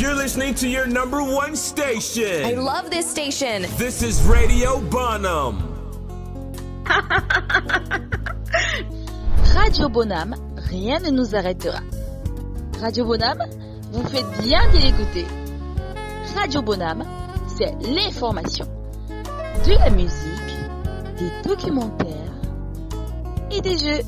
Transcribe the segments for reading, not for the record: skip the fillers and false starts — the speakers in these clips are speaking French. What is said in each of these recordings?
You're listening to your number one station. I love this station. This is Radio Bonham. Radio Bonham, rien ne nous arrêtera. Radio Bonham, vous faites bien d'y écouter. Radio Bonham, c'est l'information, de la musique, des documentaires et des jeux.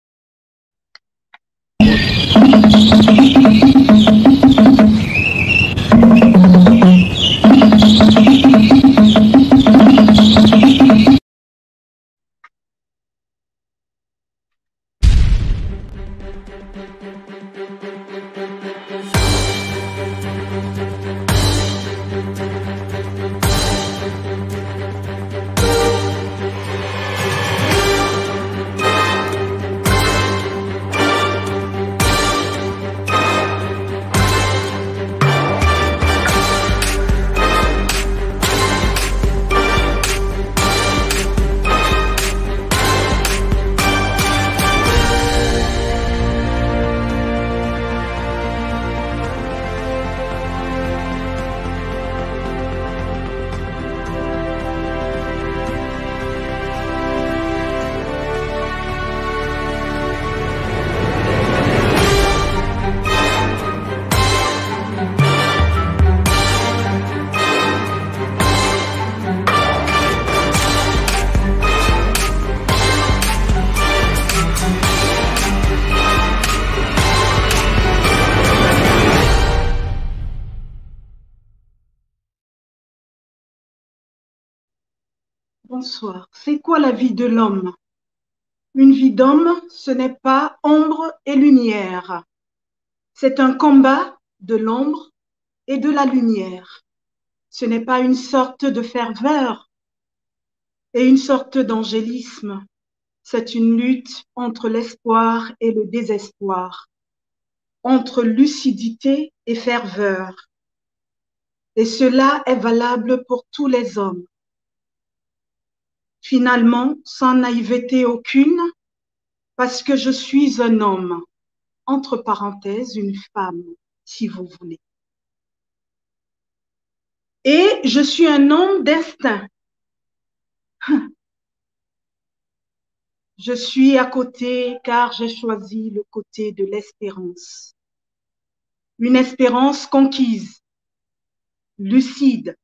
Bonsoir. C'est quoi la vie de l'homme? Une vie d'homme, ce n'est pas ombre et lumière. C'est un combat de l'ombre et de la lumière. Ce n'est pas une sorte de ferveur et une sorte d'angélisme. C'est une lutte entre l'espoir et le désespoir, entre lucidité et ferveur. Et cela est valable pour tous les hommes. Finalement, sans naïveté aucune, parce que je suis un homme, entre parenthèses, une femme, si vous voulez. Et je suis un homme d'instinct. Je suis à côté car j'ai choisi le côté de l'espérance. Une espérance conquise, lucide,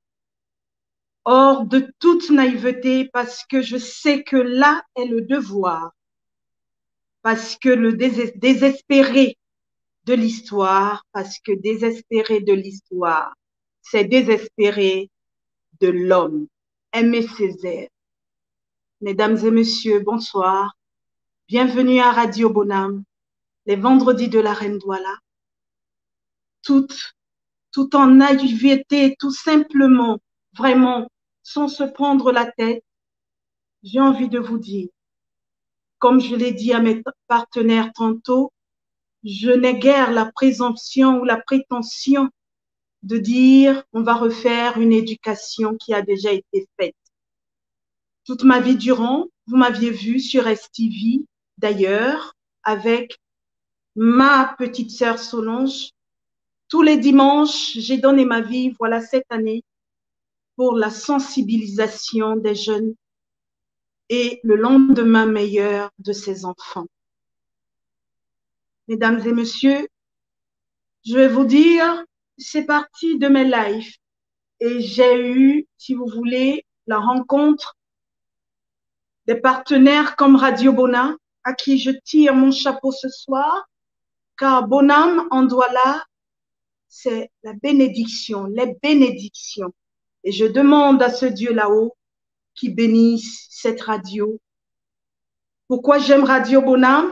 hors de toute naïveté parce que je sais que là est le devoir, parce que le désespéré de l'histoire, parce que désespéré de l'histoire, c'est désespéré de l'homme. Aimé Césaire. Mesdames et messieurs, bonsoir. Bienvenue à Radio Bonham, les vendredis de la Reine Douala. Tout en naïveté, tout simplement, vraiment, sans se prendre la tête, j'ai envie de vous dire, comme je l'ai dit à mes partenaires tantôt, je n'ai guère la présomption ou la prétention de dire on va refaire une éducation qui a déjà été faite. Toute ma vie durant, vous m'aviez vu sur STV, d'ailleurs, avec ma petite sœur Solange. Tous les dimanches, j'ai donné ma vie, voilà, cette année, pour la sensibilisation des jeunes et le lendemain meilleur de ces enfants. Mesdames et messieurs, je vais vous dire, c'est parti de mes lives et j'ai eu, si vous voulez, la rencontre des partenaires comme Radio Bonham, à qui je tire mon chapeau ce soir, car Bonham en Douala, c'est la bénédiction, les bénédictions. Et je demande à ce Dieu là-haut qui bénisse cette radio. Pourquoi j'aime Radio Bonham?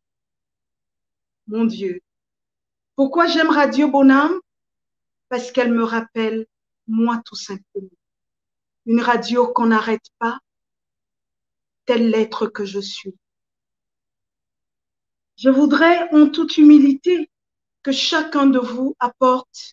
Mon Dieu. Pourquoi j'aime Radio Bonham? Parce qu'elle me rappelle moi tout simplement. Une radio qu'on n'arrête pas, tel l'être que je suis. Je voudrais en toute humilité que chacun de vous apporte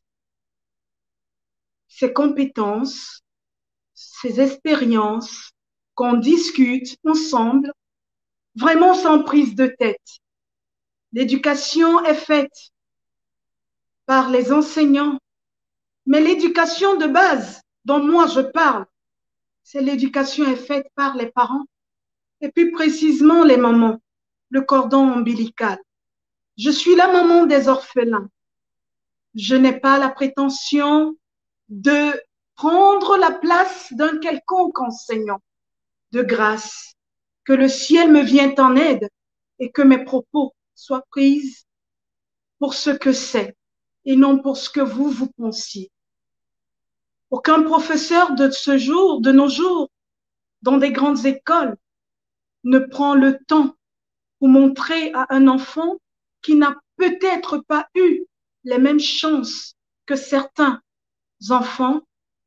ses compétences, ses expériences, qu'on discute ensemble, vraiment sans prise de tête. L'éducation est faite. par les enseignants. Mais l'éducation de base dont moi je parle, c'est l'éducation est faite par les parents et puis précisément les mamans, le cordon ombilical. Je suis la maman des orphelins. Je n'ai pas la prétention de prendre la place d'un quelconque enseignant. De grâce, que le ciel me vienne en aide et que mes propos soient pris pour ce que c'est et non pour ce que vous pensiez. Aucun professeur de ce jour, de nos jours, dans des grandes écoles, ne prend le temps pour montrer à un enfant qui n'a peut-être pas eu les mêmes chances que certains enfants,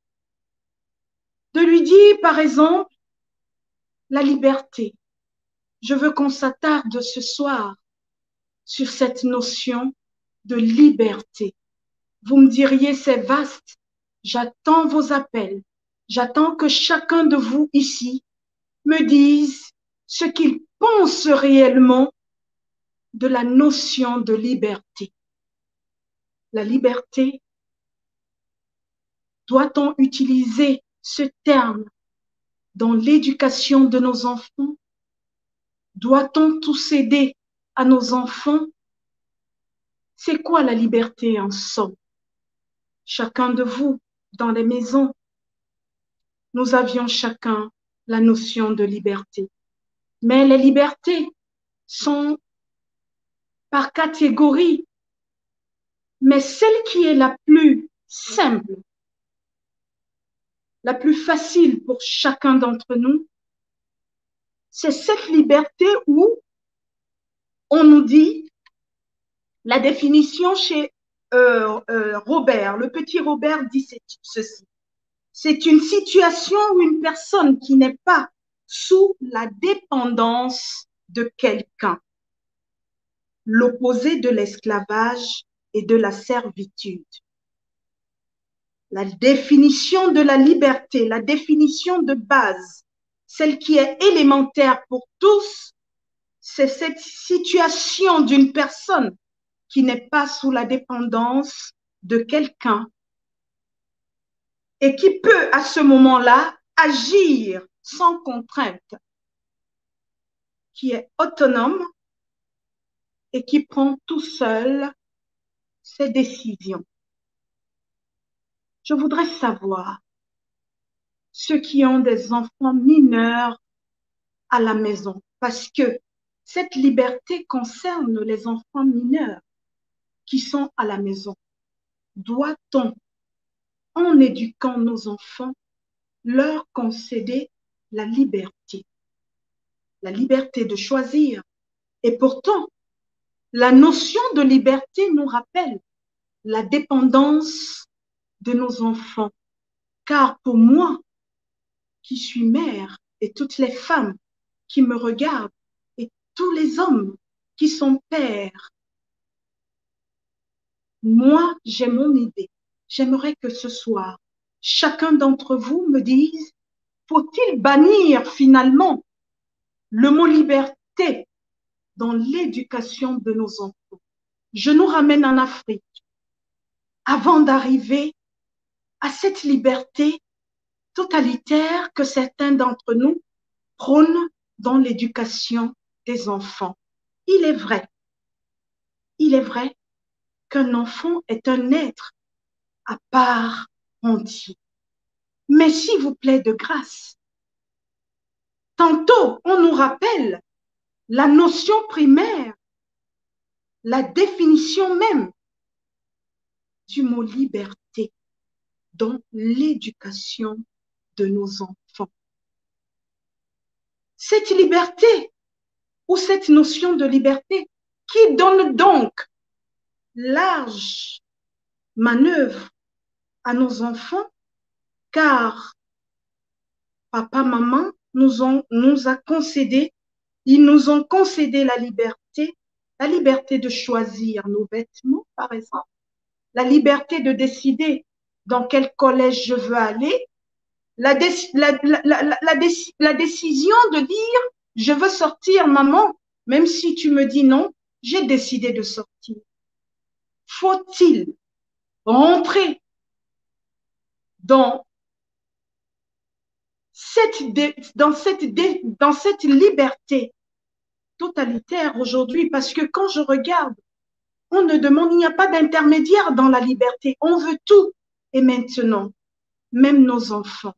de lui dire, par exemple, la liberté. Je veux qu'on s'attarde ce soir sur cette notion de liberté. Vous me diriez, c'est vaste. J'attends vos appels. J'attends que chacun de vous ici me dise ce qu'il pense réellement de la notion de liberté. La liberté, doit-on utiliser ce terme dans l'éducation de nos enfants? Doit-on tout céder à nos enfants? C'est quoi la liberté en somme? Chacun de vous, dans les maisons, nous avions chacun la notion de liberté. Mais les libertés sont par catégorie. Mais celle qui est la plus simple, la plus facile pour chacun d'entre nous, c'est cette liberté où on nous dit la définition chez Robert, le petit Robert dit ceci. C'est une situation où une personne qui n'est pas sous la dépendance de quelqu'un, l'opposé de l'esclavage et de la servitude. La définition de la liberté, la définition de base, celle qui est élémentaire pour tous, c'est cette situation d'une personne qui n'est pas sous la dépendance de quelqu'un et qui peut à ce moment-là agir sans contrainte, qui est autonome et qui prend tout seul ses décisions. Je voudrais savoir, ceux qui ont des enfants mineurs à la maison, parce que cette liberté concerne les enfants mineurs qui sont à la maison. Doit-on, en éduquant nos enfants, leur concéder la liberté de choisir? Et pourtant, la notion de liberté nous rappelle la dépendance de nos enfants. Car pour moi, qui suis mère, et toutes les femmes qui me regardent, et tous les hommes qui sont pères, moi, j'ai mon idée. J'aimerais que ce soir, chacun d'entre vous me dise, faut-il bannir finalement le mot liberté dans l'éducation de nos enfants? Je nous ramène en Afrique avant d'arriver à cette liberté totalitaire que certains d'entre nous prônent dans l'éducation des enfants. Il est vrai qu'un enfant est un être à part entière. Mais s'il vous plaît, de grâce, tantôt on nous rappelle la notion primaire, la définition même du mot liberté dans l'éducation de nos enfants. Cette liberté ou cette notion de liberté qui donne donc large manœuvre à nos enfants, car papa, maman nous a concédé, ils nous ont concédé la liberté de choisir nos vêtements, par exemple, la liberté de décider dans quel collège je veux aller, la décision de dire je veux sortir, maman, même si tu me dis non, j'ai décidé de sortir. Faut-il rentrer dans cette liberté totalitaire aujourd'hui, parce que quand je regarde, on ne demande, il n'y a pas d'intermédiaire dans la liberté, on veut tout. Et maintenant, même nos enfants,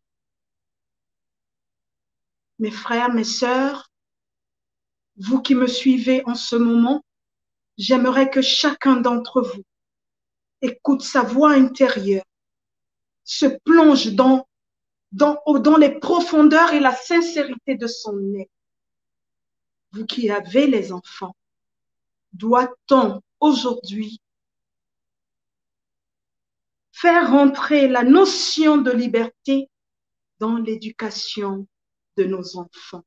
mes frères, mes sœurs, vous qui me suivez en ce moment, j'aimerais que chacun d'entre vous écoute sa voix intérieure, se plonge dans les profondeurs et la sincérité de son être. Vous qui avez les enfants, doit-on aujourd'hui faire rentrer la notion de liberté dans l'éducation de nos enfants?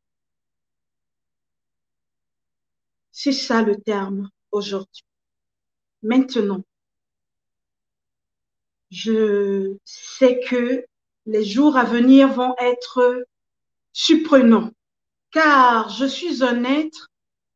C'est ça le terme aujourd'hui. Maintenant, je sais que les jours à venir vont être surprenants, car je suis un être,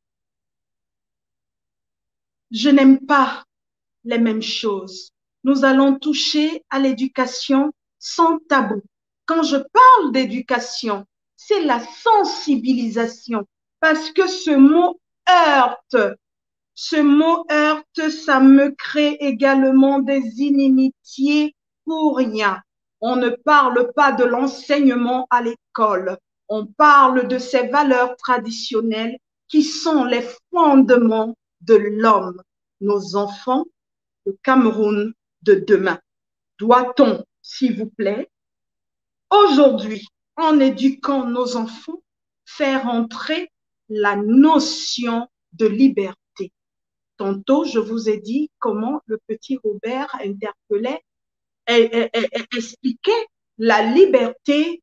je n'aime pas les mêmes choses. Nous allons toucher à l'éducation sans tabou. Quand je parle d'éducation, c'est la sensibilisation, parce que ce mot heurte. Ce mot heurte, ça me crée également des inimitiés pour rien. On ne parle pas de l'enseignement à l'école. On parle de ces valeurs traditionnelles qui sont les fondements de l'homme. Nos enfants, le Cameroun de demain. Doit-on, s'il vous plaît, aujourd'hui, en éduquant nos enfants, faire entrer la notion de liberté? Tantôt, je vous ai dit comment le petit Robert interpellait et expliquait la liberté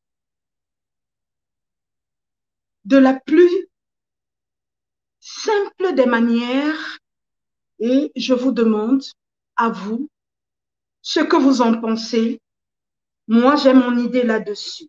de la plus simple des manières. Et je vous demande à vous ce que vous en pensez. Moi, j'ai mon idée là-dessus.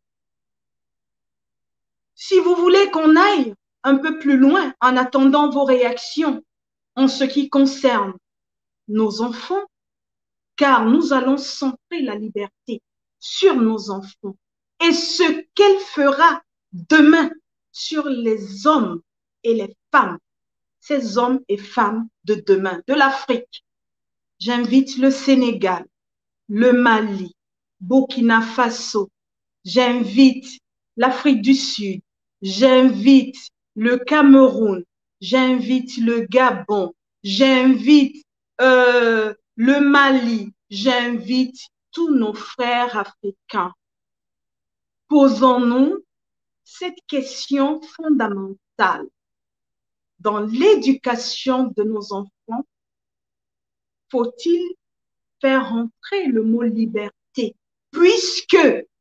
Si vous voulez qu'on aille un peu plus loin en attendant vos réactions en ce qui concerne nos enfants, car nous allons centrer la liberté sur nos enfants et ce qu'elle fera demain sur les hommes et les femmes, ces hommes et femmes de demain, de l'Afrique. J'invite le Sénégal, le Mali, Burkina Faso, j'invite l'Afrique du Sud, j'invite le Cameroun, j'invite le Gabon, j'invite le Mali, j'invite tous nos frères africains. Posons-nous cette question fondamentale. Dans l'éducation de nos enfants, faut-il faire entrer le mot liberté, puisque,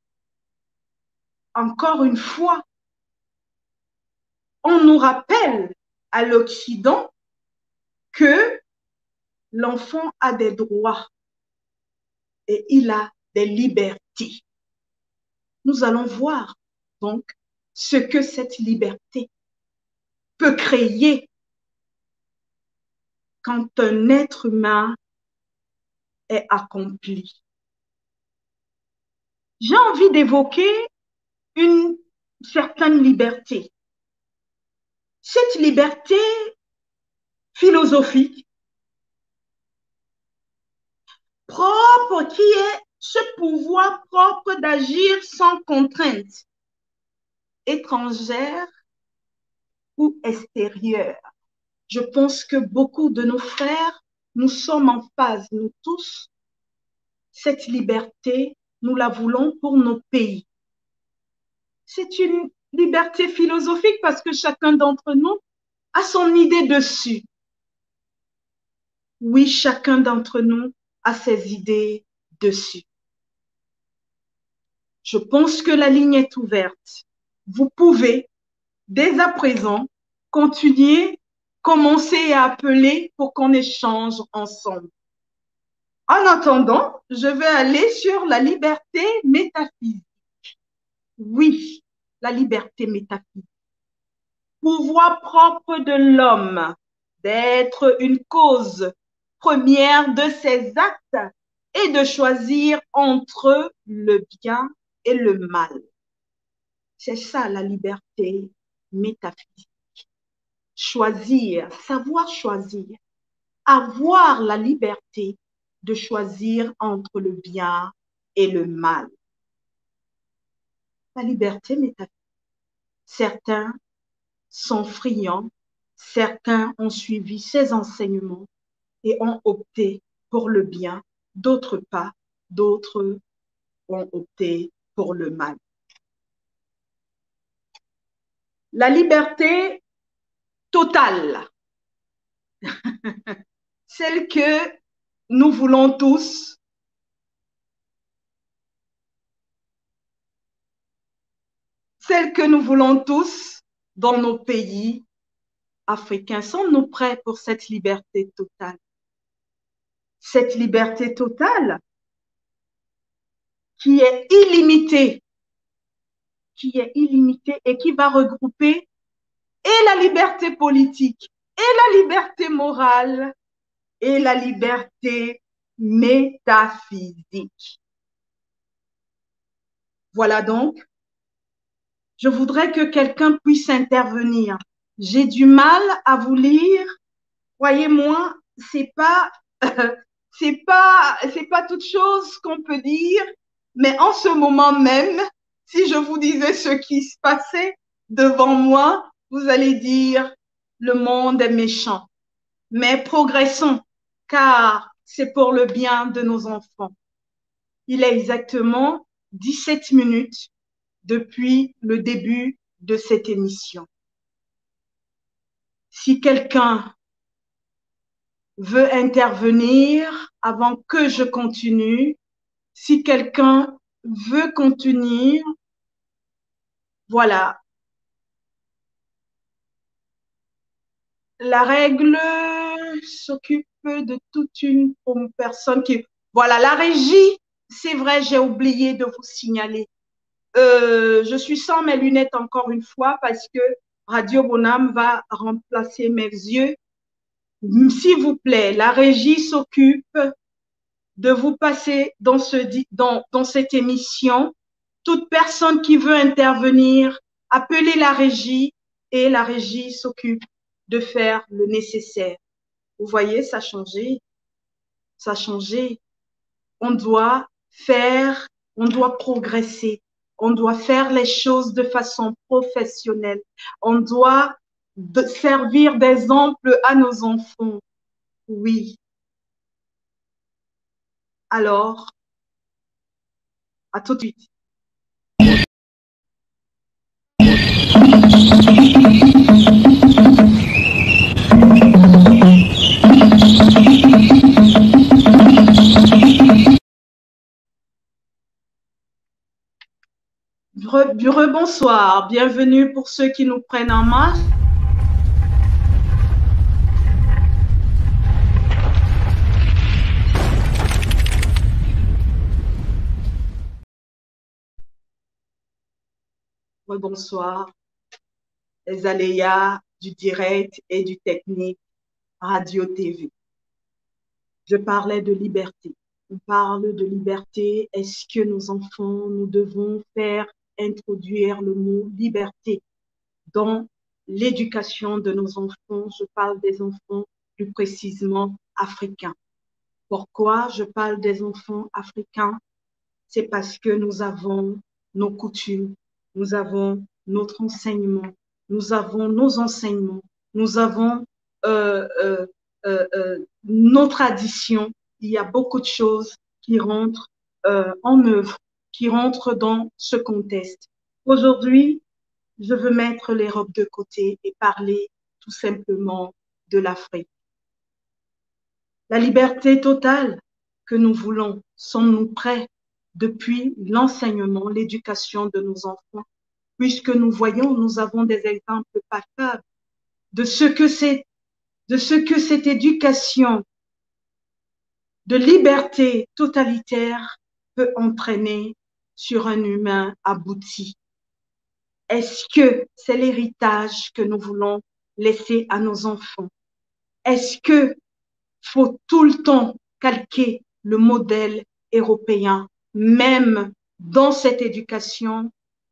encore une fois, on nous rappelle à l'Occident que l'enfant a des droits et il a des libertés. Nous allons voir donc ce que cette liberté peut créer quand un être humain est accompli. J'ai envie d'évoquer une certaine liberté. Cette liberté philosophique propre qui est ce pouvoir propre d'agir sans contrainte étrangère ou extérieure. Je pense que beaucoup de nos frères, nous sommes en phase, nous tous. Cette liberté, nous la voulons pour nos pays. C'est une liberté philosophique parce que chacun d'entre nous a son idée dessus. Oui, chacun d'entre nous a ses idées dessus. Je pense que la ligne est ouverte. Vous pouvez, dès à présent, continuer, commencer à appeler pour qu'on échange ensemble. En attendant, je vais aller sur la liberté métaphysique. Oui, la liberté métaphysique. Pouvoir propre de l'homme d'être une cause première de ses actes et de choisir entre le bien et le mal. C'est ça la liberté métaphysique. Choisir, savoir choisir, avoir la liberté de choisir entre le bien et le mal. La liberté métaphysique. Certains sont friands, certains ont suivi ces enseignements et ont opté pour le bien, d'autres pas, d'autres ont opté pour le mal. La liberté totale, celle que nous voulons tous, dans nos pays africains. Sommes-nous prêts pour cette liberté totale? Cette liberté totale qui est illimitée et qui va regrouper et la liberté politique, et la liberté morale, et la liberté métaphysique. Voilà donc, je voudrais que quelqu'un puisse intervenir. J'ai du mal à vous lire. Croyez-moi, c'est pas toute chose qu'on peut dire, mais en ce moment même, si je vous disais ce qui se passait devant moi, vous allez dire le monde est méchant. Mais progressons, car c'est pour le bien de nos enfants. Il est exactement 17 minutes depuis le début de cette émission. Si quelqu'un veut intervenir avant que je continue, si quelqu'un veut continuer, voilà. La règle s'occupe de toute une personne qui... Voilà, la régie, c'est vrai, j'ai oublié de vous signaler. Je suis sans mes lunettes encore une fois parce que Radio Bonhomme va remplacer mes yeux. S'il vous plaît, la régie s'occupe de vous passer dans cette émission. Toute personne qui veut intervenir, appelez la régie et la régie s'occupe de faire le nécessaire. Vous voyez, ça a changé. Ça a changé. On doit progresser. On doit faire les choses de façon professionnelle. On doit servir d'exemple à nos enfants. Oui. Alors, à tout de suite. Rebonsoir, bienvenue pour ceux qui nous prennent en marche. Rebonsoir, les aléas du direct et du technique radio-TV. Je parlais de liberté. On parle de liberté. Est-ce que nos enfants, nous devons faire introduire le mot liberté dans l'éducation de nos enfants? Je parle des enfants plus précisément africains. Pourquoi je parle des enfants africains? C'est parce que nous avons nos coutumes, nous avons notre enseignement, nous avons nos enseignements, nous avons nos traditions. Il y a beaucoup de choses qui rentrent en œuvre, qui rentrent dans ce contexte. Aujourd'hui, je veux mettre les robes de côté et parler tout simplement de l'Afrique. La liberté totale que nous voulons, sommes-nous prêts depuis l'enseignement, l'éducation de nos enfants? Puisque nous voyons, nous avons des exemples palpables de ce que cette éducation de liberté totalitaire peut entraîner sur un humain abouti. Est-ce que c'est l'héritage que nous voulons laisser à nos enfants? Est-ce que faut tout le temps calquer le modèle européen, même dans cette éducation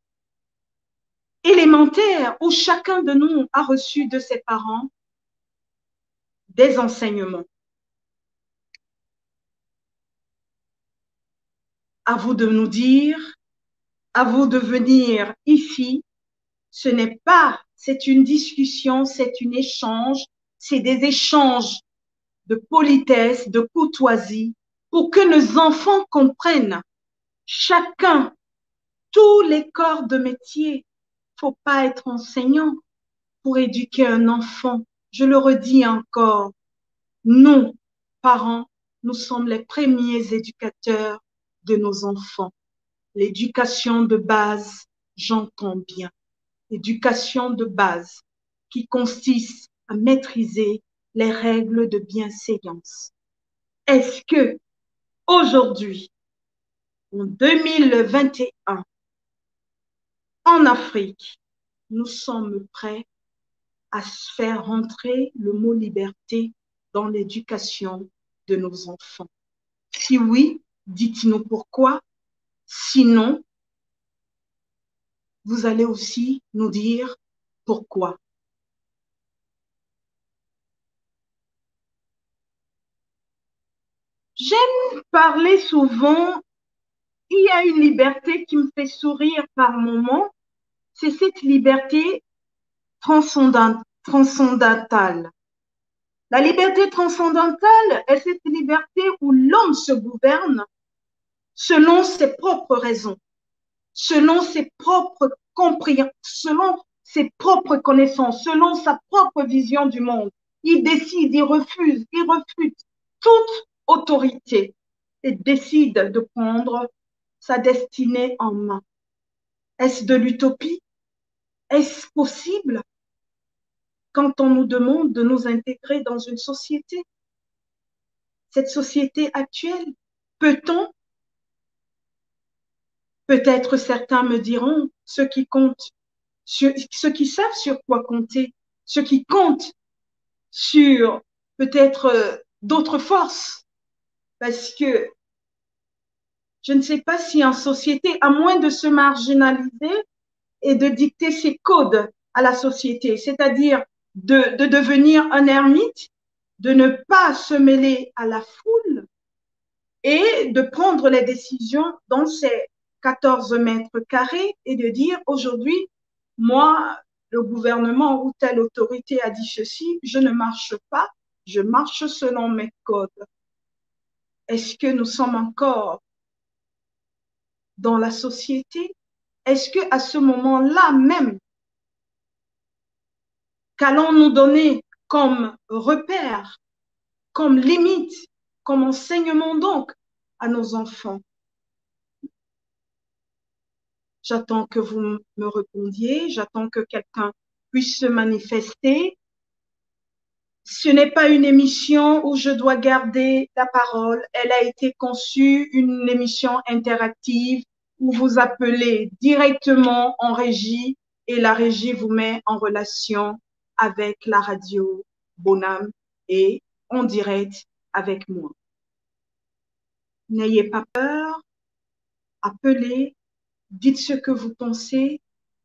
élémentaire où chacun de nous a reçu de ses parents des enseignements. À vous de nous dire, à vous de venir ici. Ce n'est pas, c'est une discussion, c'est un échange, c'est des échanges de politesse, de courtoisie, pour que nos enfants comprennent chacun, tous les corps de métier. Faut pas être enseignant pour éduquer un enfant. Je le redis encore, nous, parents, nous sommes les premiers éducateurs de nos enfants. L'éducation de base, j'entends bien. L'éducation de base qui consiste à maîtriser les règles de bienséance. Est-ce que aujourd'hui, en 2021, en Afrique, nous sommes prêts à faire rentrer le mot liberté dans l'éducation de nos enfants? Si oui, dites-nous pourquoi. Sinon, vous allez aussi nous dire pourquoi. J'aime parler souvent, il y a une liberté qui me fait sourire par moments, c'est cette liberté transcendantale. La liberté transcendantale est cette liberté où l'homme se gouverne selon ses propres raisons, selon ses propres compréhensions, selon ses propres connaissances, selon sa propre vision du monde. Il décide, il refuse, il refute toute autorité et décide de prendre sa destinée en main. Est-ce de l'utopie? Est-ce possible quand on nous demande de nous intégrer dans une société? Cette société actuelle, peut-on? Peut-être certains me diront, ceux qui comptent, ceux qui savent sur quoi compter, ceux qui comptent sur peut-être d'autres forces, parce que je ne sais pas si en société, à moins de se marginaliser et de dicter ses codes à la société, c'est-à-dire de devenir un ermite, de ne pas se mêler à la foule et de prendre les décisions dans ces 14 mètres carrés et de dire aujourd'hui, moi, le gouvernement ou telle autorité a dit ceci, je ne marche pas, je marche selon mes codes. Est-ce que nous sommes encore dans la société? Est-ce que à ce moment-là même, qu'allons-nous donner comme repère, comme limite, comme enseignement donc à nos enfants? J'attends que vous me répondiez, j'attends que quelqu'un puisse se manifester. Ce n'est pas une émission où je dois garder la parole. Elle a été conçue, une émission interactive où vous appelez directement en régie et la régie vous met en relation avec la radio Bonham et en direct avec moi. N'ayez pas peur, appelez, dites ce que vous pensez.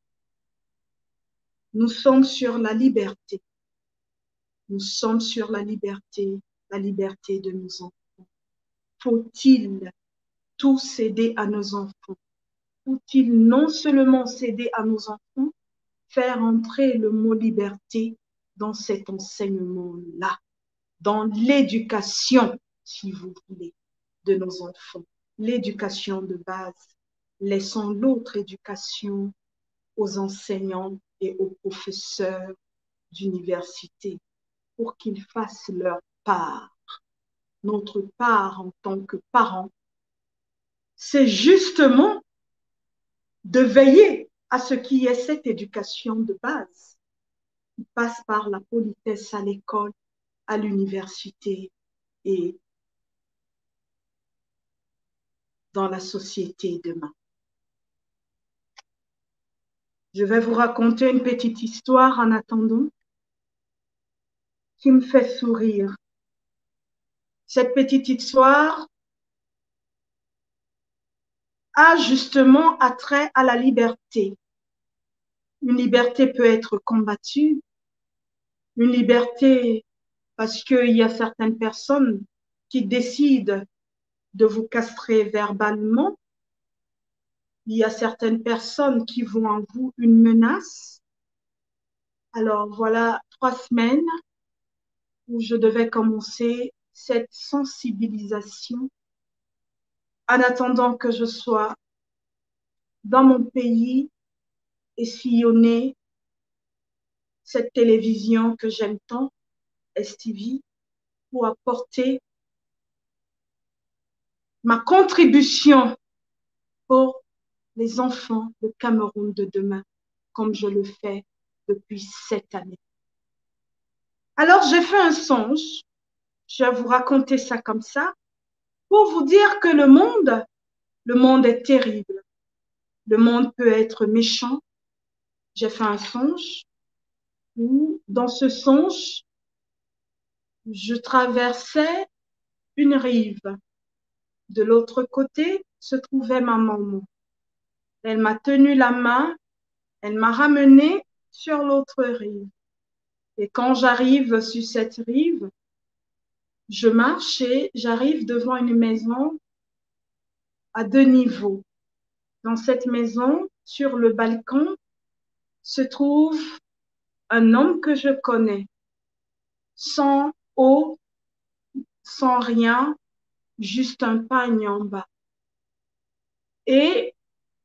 Nous sommes sur la liberté. Nous sommes sur la liberté de nos enfants. Faut-il tout céder à nos enfants? Faut-il non seulement céder à nos enfants, faire entrer le mot liberté dans cet enseignement-là, dans l'éducation, si vous voulez, de nos enfants, l'éducation de base. Laissons l'autre éducation aux enseignants et aux professeurs d'université pour qu'ils fassent leur part. Notre part en tant que parents, c'est justement de veiller à ce qui est cette éducation de base qui passe par la politesse à l'école, à l'université et dans la société demain. Je vais vous raconter une petite histoire en attendant qui me fait sourire. Cette petite histoire a justement attrait à la liberté. Une liberté peut être combattue, une liberté parce qu'il y a certaines personnes qui décident de vous castrer verbalement. Il y a certaines personnes qui voient en vous une menace. Alors voilà 3 semaines où je devais commencer cette sensibilisation en attendant que je sois dans mon pays et sillonner cette télévision que j'aime tant, STV, pour apporter ma contribution pour les enfants du Cameroun de demain, comme je le fais depuis 7 années. Alors, j'ai fait un songe, je vais vous raconter ça comme ça, pour vous dire que le monde est terrible. Le monde peut être méchant. J'ai fait un songe où, dans ce songe, je traversais une rive. De l'autre côté se trouvait ma maman. Elle m'a tenu la main, elle m'a ramené sur l'autre rive. Et quand j'arrive sur cette rive, je marche et j'arrive devant une maison à 2 niveaux. Dans cette maison, sur le balcon, se trouve un homme que je connais, sans eau, sans rien, juste un pagne en bas. Et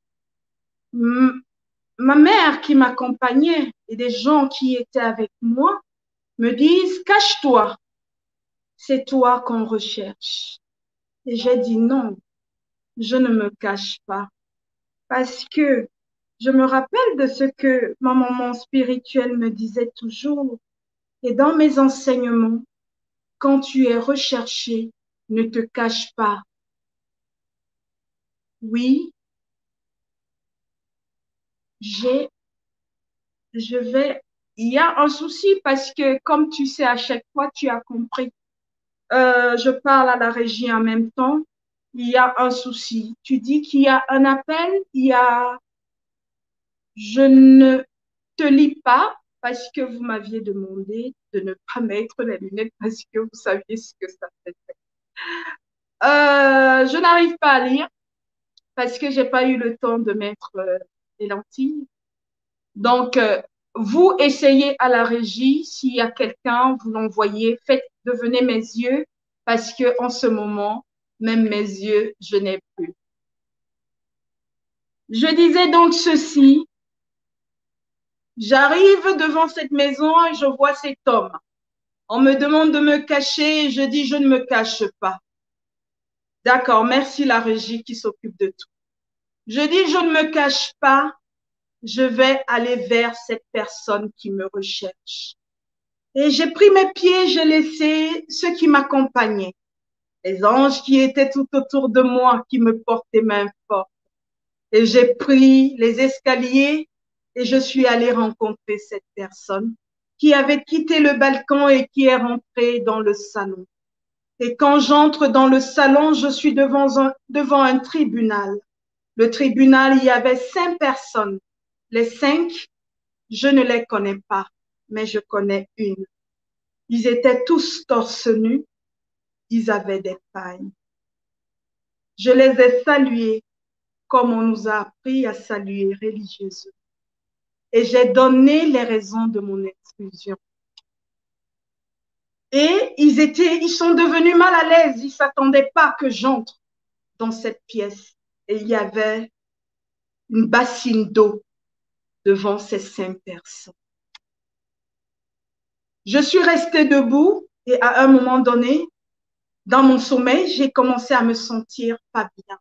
ma mère qui m'accompagnait et des gens qui étaient avec moi me disent « Cache-toi, c'est toi qu'on recherche ». Et j'ai dit non, je ne me cache pas parce que je me rappelle de ce que ma maman spirituelle me disait toujours et dans mes enseignements, quand tu es recherché, ne te cache pas. Oui, il y a un souci parce que comme tu sais, à chaque fois, tu as compris. Je parle à la régie en même temps. Il y a un souci. Tu dis qu'il y a un appel, je ne te lis pas parce que vous m'aviez demandé de ne pas mettre les lunettes parce que vous saviez ce que ça fait. Je n'arrive pas à lire parce que j'ai pas eu le temps de mettre les lentilles. Donc, vous essayez à la régie, s'il y a quelqu'un, vous l'envoyez, devenez mes yeux parce que en ce moment, même mes yeux, je n'ai plus. Je disais donc ceci. J'arrive devant cette maison et je vois cet homme. On me demande de me cacher et je dis je ne me cache pas. D'accord, merci la régie qui s'occupe de tout. Je dis je ne me cache pas, je vais aller vers cette personne qui me recherche. Et j'ai pris mes pieds, j'ai laissé ceux qui m'accompagnaient, les anges qui étaient tout autour de moi, qui me portaient main forte. Et j'ai pris les escaliers et je suis allée rencontrer cette personne qui avait quitté le balcon et qui est rentrée dans le salon. Et quand j'entre dans le salon, je suis devant un tribunal. Le tribunal, il y avait 5 personnes. Les 5, je ne les connais pas, mais je connais une. Ils étaient tous torse nus, ils avaient des pagnes. Je les ai salués comme on nous a appris à saluer religieusement. Et j'ai donné les raisons de mon exclusion. Et ils sont devenus mal à l'aise, ils ne s'attendaient pas que j'entre dans cette pièce. Et il y avait une bassine d'eau devant ces 5 personnes. Je suis restée debout et à un moment donné, dans mon sommeil, j'ai commencé à me sentir pas bien.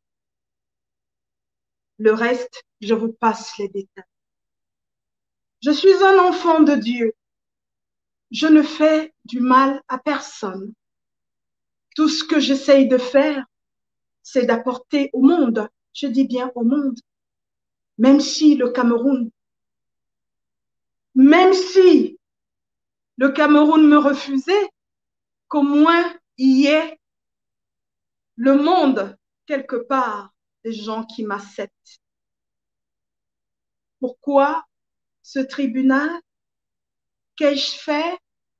Le reste, je vous passe les détails. Je suis un enfant de Dieu. Je ne fais du mal à personne. Tout ce que j'essaye de faire, c'est d'apporter au monde, je dis bien au monde, même si le Cameroun me refusait, qu'au moins il y ait le monde quelque part des gens qui m'acceptent. Pourquoi ce tribunal? Qu'ai-je fait?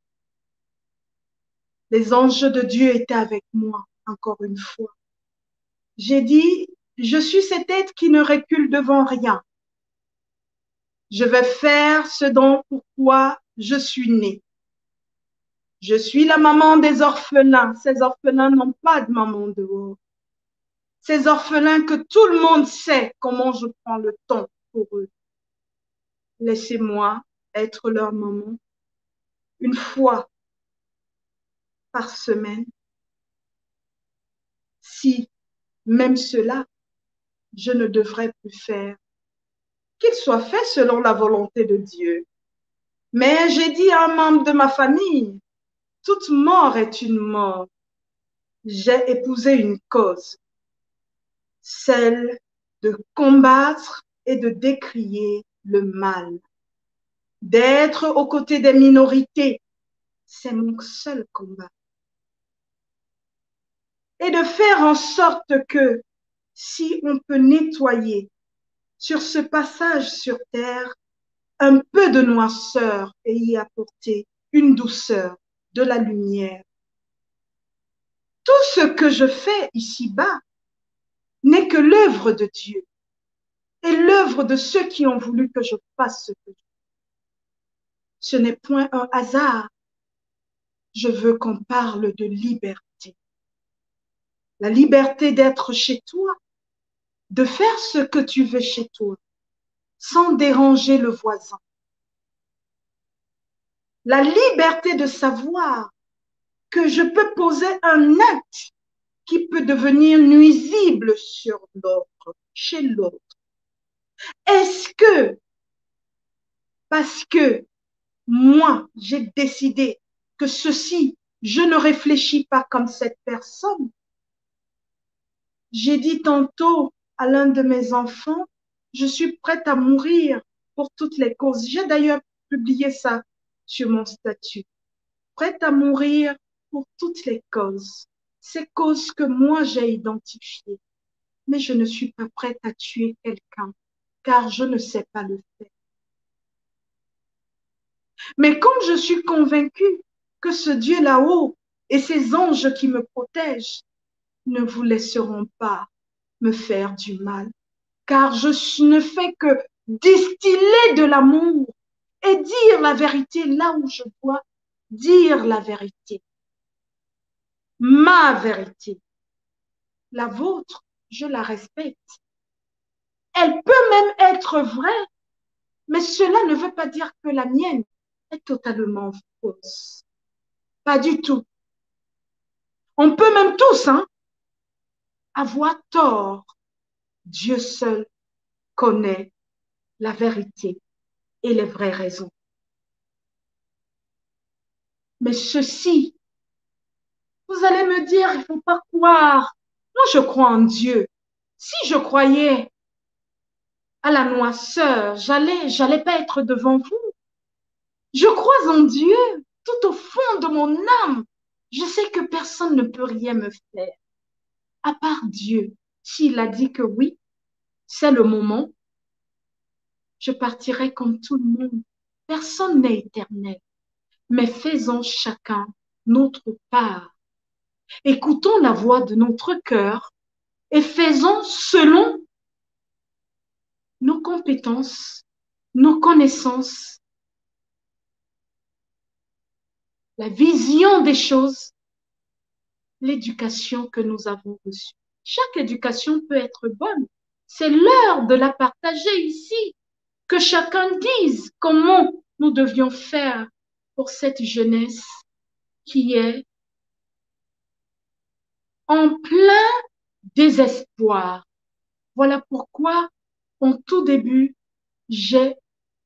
Les anges de Dieu étaient avec moi, encore une fois. J'ai dit, je suis cet être qui ne recule devant rien. Je vais faire ce dont pourquoi je suis née. Je suis la maman des orphelins. Ces orphelins n'ont pas de maman dehors. Ces orphelins que tout le monde sait comment je prends le temps pour eux. Laissez-moi être leur maman une fois par semaine. Si même cela, je ne devrais plus faire. Qu'il soit fait selon la volonté de Dieu. Mais j'ai dit à un membre de ma famille, toute mort est une mort. J'ai épousé une cause, celle de combattre et de décrier le mal. D'être aux côtés des minorités, c'est mon seul combat. Et de faire en sorte que si on peut nettoyer sur ce passage sur terre un peu de noirceur et y apporter une douceur, de la lumière. Tout ce que je fais ici-bas n'est que l'œuvre de Dieu et l'œuvre de ceux qui ont voulu que je fasse ce que je fais. Ce n'est point un hasard. Je veux qu'on parle de liberté. La liberté d'être chez toi, de faire ce que tu veux chez toi, sans déranger le voisin. La liberté de savoir que je peux poser un acte qui peut devenir nuisible sur l'autre, chez l'autre. Est-ce que, parce que moi, j'ai décidé que ceci, je ne réfléchis pas comme cette personne. J'ai dit tantôt à l'un de mes enfants, je suis prête à mourir pour toutes les causes. J'ai d'ailleurs publié ça sur mon statut. Prête à mourir pour toutes les causes. Ces causes que moi j'ai identifiées. Mais je ne suis pas prête à tuer quelqu'un, car je ne sais pas le faire. Mais comme je suis convaincue que ce Dieu là-haut et ces anges qui me protègent ne vous laisseront pas me faire du mal, car je ne fais que distiller de l'amour et dire la vérité là où je dois dire la vérité. Ma vérité. La vôtre, je la respecte. Elle peut même être vraie, mais cela ne veut pas dire que la mienne est totalement fausse. Pas du tout. On peut même tous avoir tort. Dieu seul connaît la vérité et les vraies raisons. Mais ceci, vous allez me dire, il ne faut pas croire. Moi, je crois en Dieu. Si je croyais à la noirceur, j'allais pas être devant vous. Je crois en Dieu, tout au fond de mon âme. Je sais que personne ne peut rien me faire, à part Dieu. S'il a dit que oui, c'est le moment, je partirai comme tout le monde. Personne n'est éternel, mais faisons chacun notre part. Écoutons la voix de notre cœur et faisons selon nos compétences, nos connaissances, la vision des choses, l'éducation que nous avons reçue. Chaque éducation peut être bonne. C'est l'heure de la partager ici. Que chacun dise comment nous devions faire pour cette jeunesse qui est en plein désespoir. Voilà pourquoi, en tout début, j'ai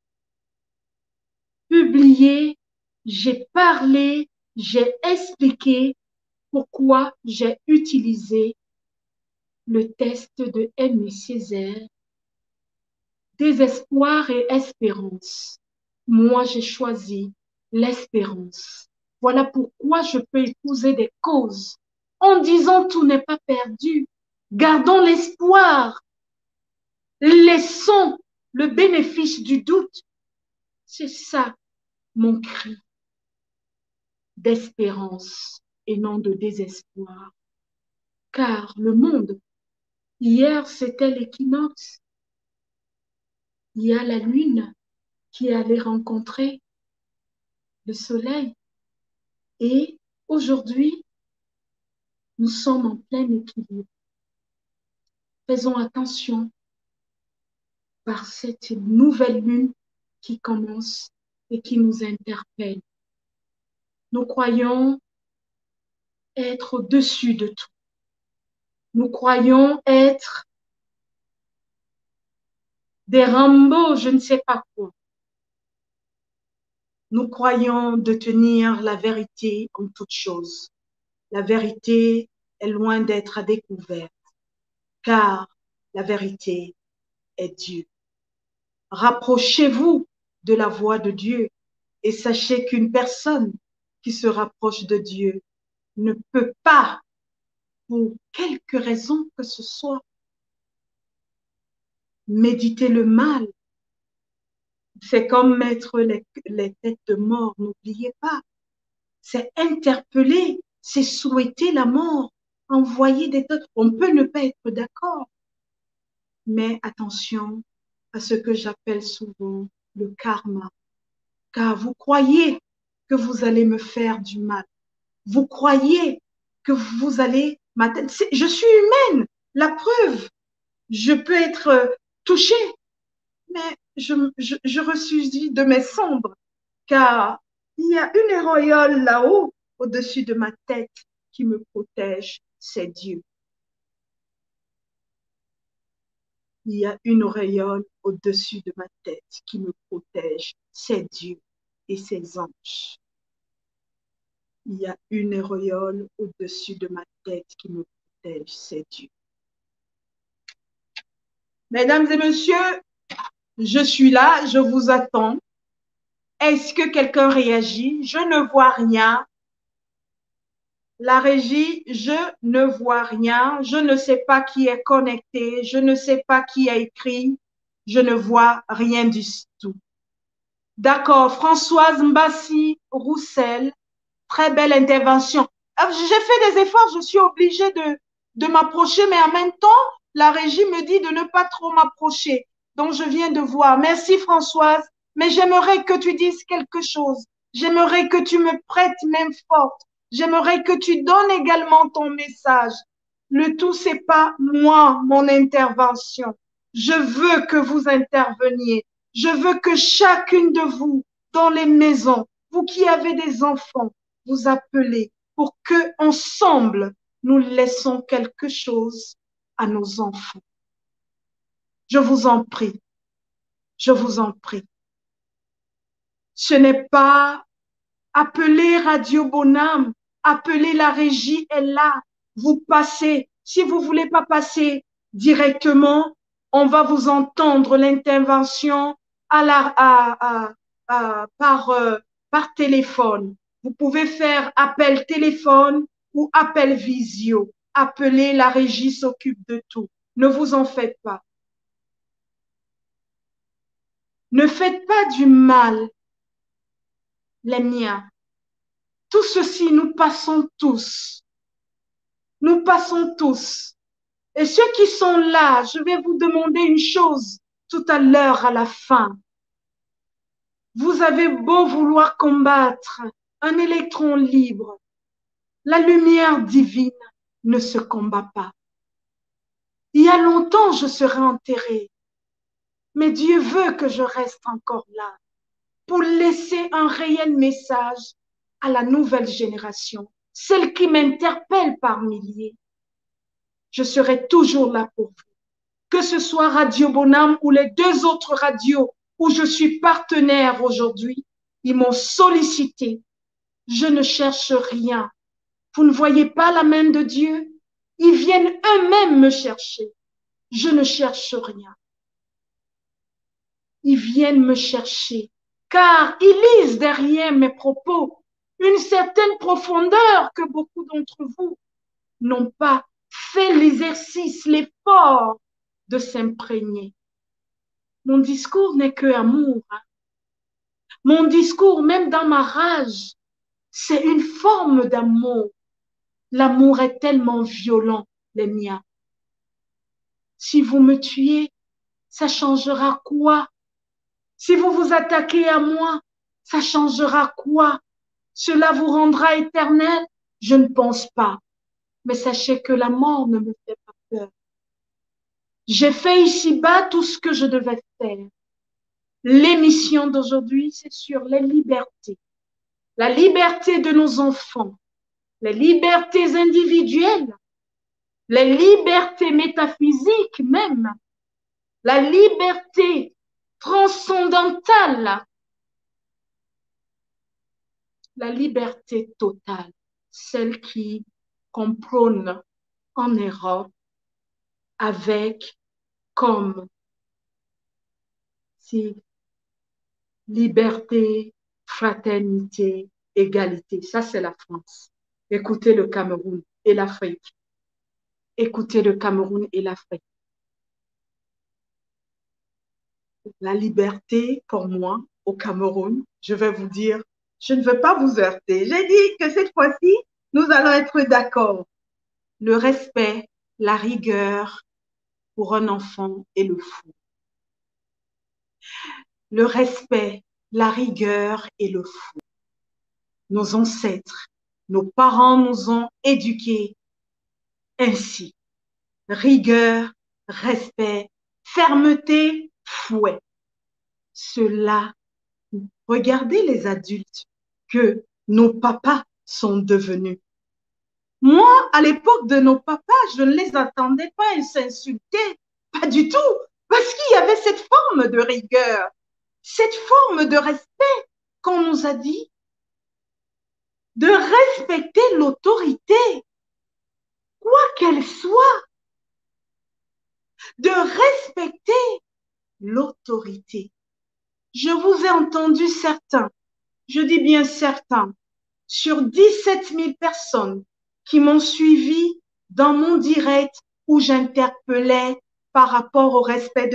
publié, j'ai parlé, j'ai expliqué pourquoi j'ai utilisé le test de Aimé Césaire, désespoir et espérance. Moi, j'ai choisi l'espérance. Voilà pourquoi je peux épouser des causes en disant tout n'est pas perdu. Gardons l'espoir. Laissons le bénéfice du doute. C'est ça mon cri d'espérance et non de désespoir. Car le monde, hier c'était l'équinoxe. Il y a la lune qui allait rencontrer le soleil. Et aujourd'hui, nous sommes en plein équilibre. Faisons attention par cette nouvelle lune qui commence et qui nous interpelle. Nous croyons être au-dessus de tout. Nous croyons être des Rambo, je ne sais pas quoi. Nous croyons détenir la vérité en toutes choses. La vérité est loin d'être à découvert, car la vérité est Dieu. Rapprochez-vous de la voix de Dieu et sachez qu'une personne qui se rapproche de Dieu ne peut pas, pour quelque raison que ce soit, méditer le mal. C'est comme mettre les têtes de mort, n'oubliez pas. C'est interpeller, c'est souhaiter la mort, envoyer des têtes. On peut ne pas être d'accord, mais attention à ce que j'appelle souvent le karma. Car vous croyez que vous allez me faire du mal. Vous croyez que vous allez m'atteindre. Je suis humaine, la preuve. Je peux être touchée, mais je ressuscite de mes cendres, car il y a une auréole là-haut, au-dessus de ma tête, qui me protège, c'est Dieu. Il y a une auréole au-dessus de ma tête qui me protège, c'est Dieu et ses anges. Il y a une auréole au-dessus de ma tête qui me protège, c'est Dieu. Mesdames et messieurs, je suis là, je vous attends. Est-ce que quelqu'un réagit? Je ne vois rien. La régie, je ne vois rien. Je ne sais pas qui est connecté. Je ne sais pas qui a écrit. Je ne vois rien du tout. D'accord. Françoise Mbassi Roussel, très belle intervention. J'ai fait des efforts, je suis obligée de m'approcher, mais en même temps, la régie me dit de ne pas trop m'approcher. Donc, je viens de voir. Merci Françoise, mais j'aimerais que tu dises quelque chose. J'aimerais que tu me prêtes main forte. J'aimerais que tu donnes également ton message. Le tout, c'est pas moi, mon intervention. Je veux que vous interveniez. Je veux que chacune de vous, dans les maisons, vous qui avez des enfants, vous appelez pour que ensemble nous laissons quelque chose à nos enfants. Je vous en prie. Je vous en prie. Ce n'est pas appeler Radio Bonham, appeler la régie est là. Vous passez. Si vous voulez pas passer directement, on va vous entendre l'intervention par téléphone. Vous pouvez faire appel téléphone ou appel visio. Appelez, la régie s'occupe de tout. Ne vous en faites pas. Ne faites pas du mal, les miens. Tout ceci, nous passons tous. Nous passons tous. Et ceux qui sont là, je vais vous demander une chose tout à l'heure à la fin. Vous avez beau vouloir combattre un électron libre, la lumière divine ne se combat pas. Il y a longtemps, je serai enterrée, mais Dieu veut que je reste encore là pour laisser un réel message à la nouvelle génération, celle qui m'interpelle par milliers. Je serai toujours là pour vous. Que ce soit Radio Bonham ou les deux autres radios où je suis partenaire aujourd'hui, ils m'ont sollicité. Je ne cherche rien. Vous ne voyez pas la main de Dieu? Ils viennent eux-mêmes me chercher. Je ne cherche rien. Ils viennent me chercher, car ils lisent derrière mes propos une certaine profondeur que beaucoup d'entre vous n'ont pas fait l'exercice, l'effort de s'imprégner. Mon discours n'est que amour. Hein. Mon discours, même dans ma rage, c'est une forme d'amour. L'amour est tellement violent, les miens. Si vous me tuez, ça changera quoi? Si vous vous attaquez à moi, ça changera quoi? Cela vous rendra éternel? Je ne pense pas. Mais sachez que la mort ne me fait pas peur. J'ai fait ici-bas tout ce que je devais faire. L'émission d'aujourd'hui, c'est sur les libertés. La liberté de nos enfants, les libertés individuelles, les libertés métaphysiques même, la liberté transcendantale, la liberté totale, celle qu'on prône en Europe avec comme si liberté, fraternité, égalité. Ça, c'est la France. Écoutez le Cameroun et l'Afrique. Écoutez le Cameroun et l'Afrique. La liberté, pour moi, au Cameroun, je vais vous dire, je ne veux pas vous heurter. J'ai dit que cette fois-ci, nous allons être d'accord. Le respect, la rigueur pour un enfant et le fou. Le respect, la rigueur et le fou. Nos ancêtres, nos parents nous ont éduqués ainsi. Rigueur, respect, fermeté, fouet. Cela, regardez les adultes que nos papas sont devenus. Moi, à l'époque de nos papas, je ne les attendais pas, ils s'insultaient, pas du tout, parce qu'il y avait cette forme de rigueur, cette forme de respect qu'on nous a dit, de respecter l'autorité, quoi qu'elle soit, de respecter l'autorité. Je vous ai entendu certains, je dis bien certains, sur 17 000 personnes qui m'ont suivi dans mon direct où j'interpellais par rapport au respect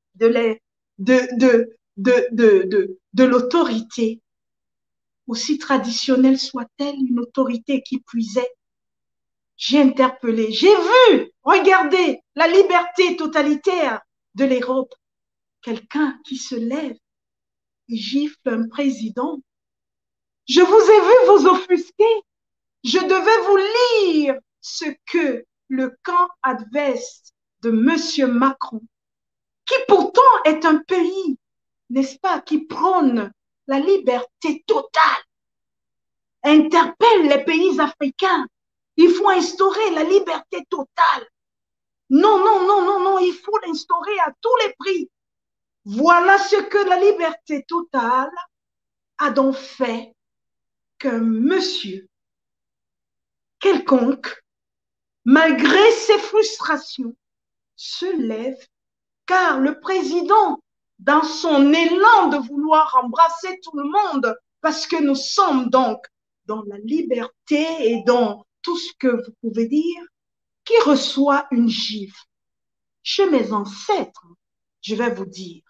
de l'autorité, aussi traditionnelle soit-elle, une autorité qui puisait. J'ai interpellé, j'ai vu, regardez, la liberté totalitaire de l'Europe. Quelqu'un qui se lève et gifle un président. Je vous ai vu vous offusquer. Je devais vous lire ce que le camp adverse de M. Macron, qui pourtant est un pays, n'est-ce pas, qui prône la liberté totale, interpelle les pays africains. Il faut instaurer la liberté totale. Non, non, non, non, non, il faut l'instaurer à tous les prix. Voilà ce que la liberté totale a donc fait qu'un monsieur quelconque, malgré ses frustrations, se lève, car le président, dans son élan de vouloir embrasser tout le monde, parce que nous sommes donc dans la liberté et dans tout ce que vous pouvez dire, qui reçoit une gifle. Chez mes ancêtres, je vais vous dire,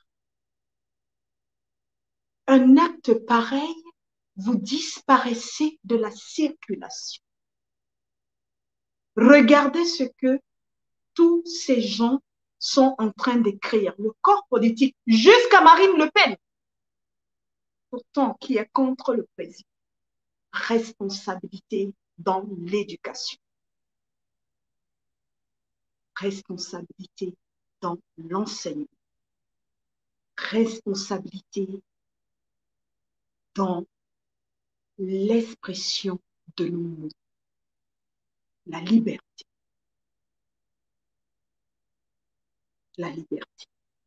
un acte pareil, vous disparaissez de la circulation. Regardez ce que tous ces gens sont en train d'écrire. Le corps politique, jusqu'à Marine Le Pen, pourtant qui est contre le président. Responsabilité dans l'éducation. Responsabilité dans l'enseignement. Responsabilité dans l'expression de nos mots. La liberté. La liberté.